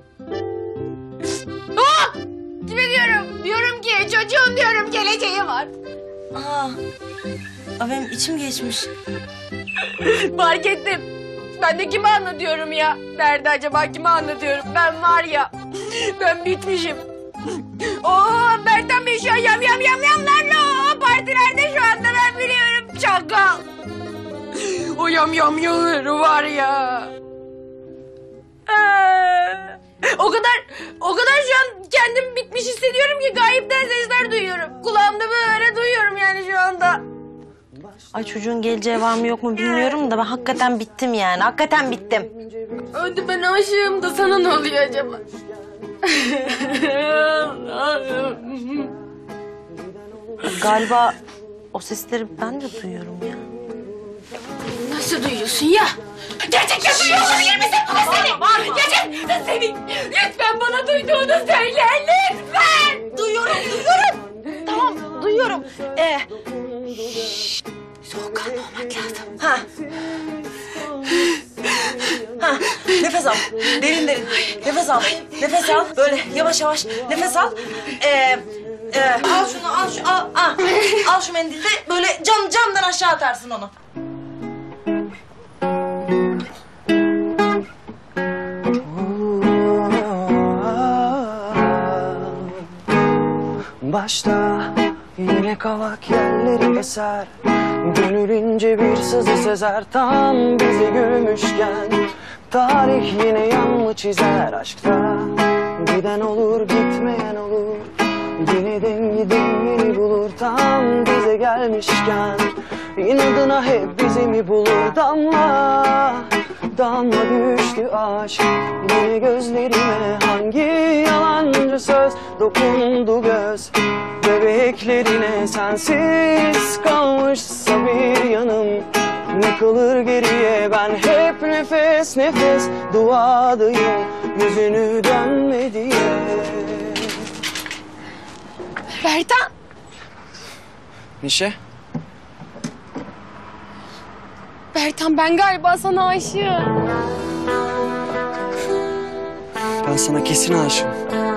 Hop! Kime diyorum? Diyorum ki çocuğun diyorum geleceği var. Aa, aa, benim içim geçmiş. Fark ettim. Ben de kime anlatıyorum ya? Nerede acaba kime anlatıyorum? Ben var ya, ben bitmişim. Oo, Bertan Bey şu an yam yam yam yamlarla o partilerde şu anda ben biliyorum çakal. O yam yam yamları var ya. Ee, o kadar, o kadar şu an kendim bitmiş hissediyorum ki gayipten sesler duyuyorum. Kulağımda böyle duyuyorum yani şu anda. Ay çocuğun geleceği var mı yok mu bilmiyorum da ben hakikaten bittim yani. Hakikaten bittim. Hadi ben aşığım da sana ne oluyor acaba? Galiba o sesleri ben de duyuyorum ya. Nasıl duyuyorsun ya? Gerçekten duyuyor olabilir misin bu seni? Gerçekten Sevin. Lütfen bana duyduğunu söyle lütfen. Duyuyorum duyuyorum. Tamam duyuyorum. Ee, Soğukkanlı olmak lazım. Ha. Ha. Nefes al. Derin derin. Nefes al. Nefes al. Böyle yavaş yavaş nefes al. Ee, e, al şunu al şu al, al. Al şu mendili de böyle cam camdan aşağı atarsın onu. Başta yine kavak yerleri eser, gönül ince bir sızı sezer tam bizi görmüşken. Tarih yine yan mı çizer aşkta, giden olur gitmeyen olur, yine dengi dengini bulur tam bize gelmişken. İnadına hep bizi mi bulur damla, damla düştü aşk yine gözlerime. Hangi yalancı söz dokundu göz bebeklerine, sensiz kalmışsa bir yanım ne kalır geriye. Ben hep nefes nefes duadayım yüzünü dönme diye. Bertan. Nişe? Bertan ben galiba sana aşığım. Ben sana kesin aşığım.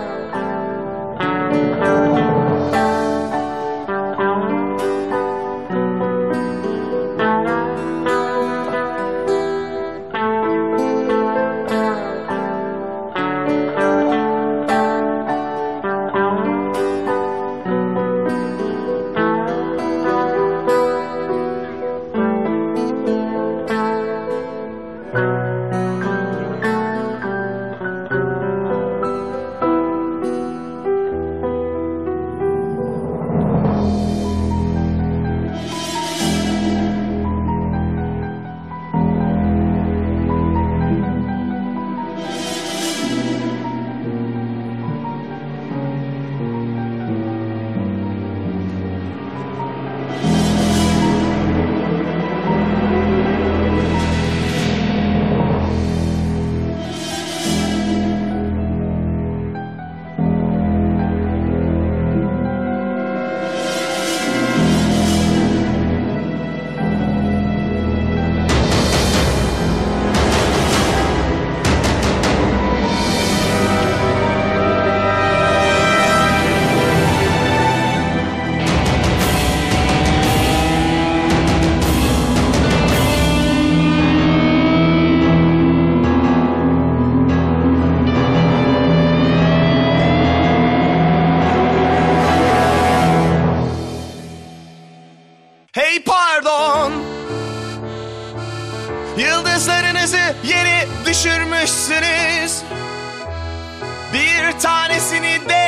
Hey pardon, yıldızlarınızı yeni düşürmüşsünüz. Bir tanesini de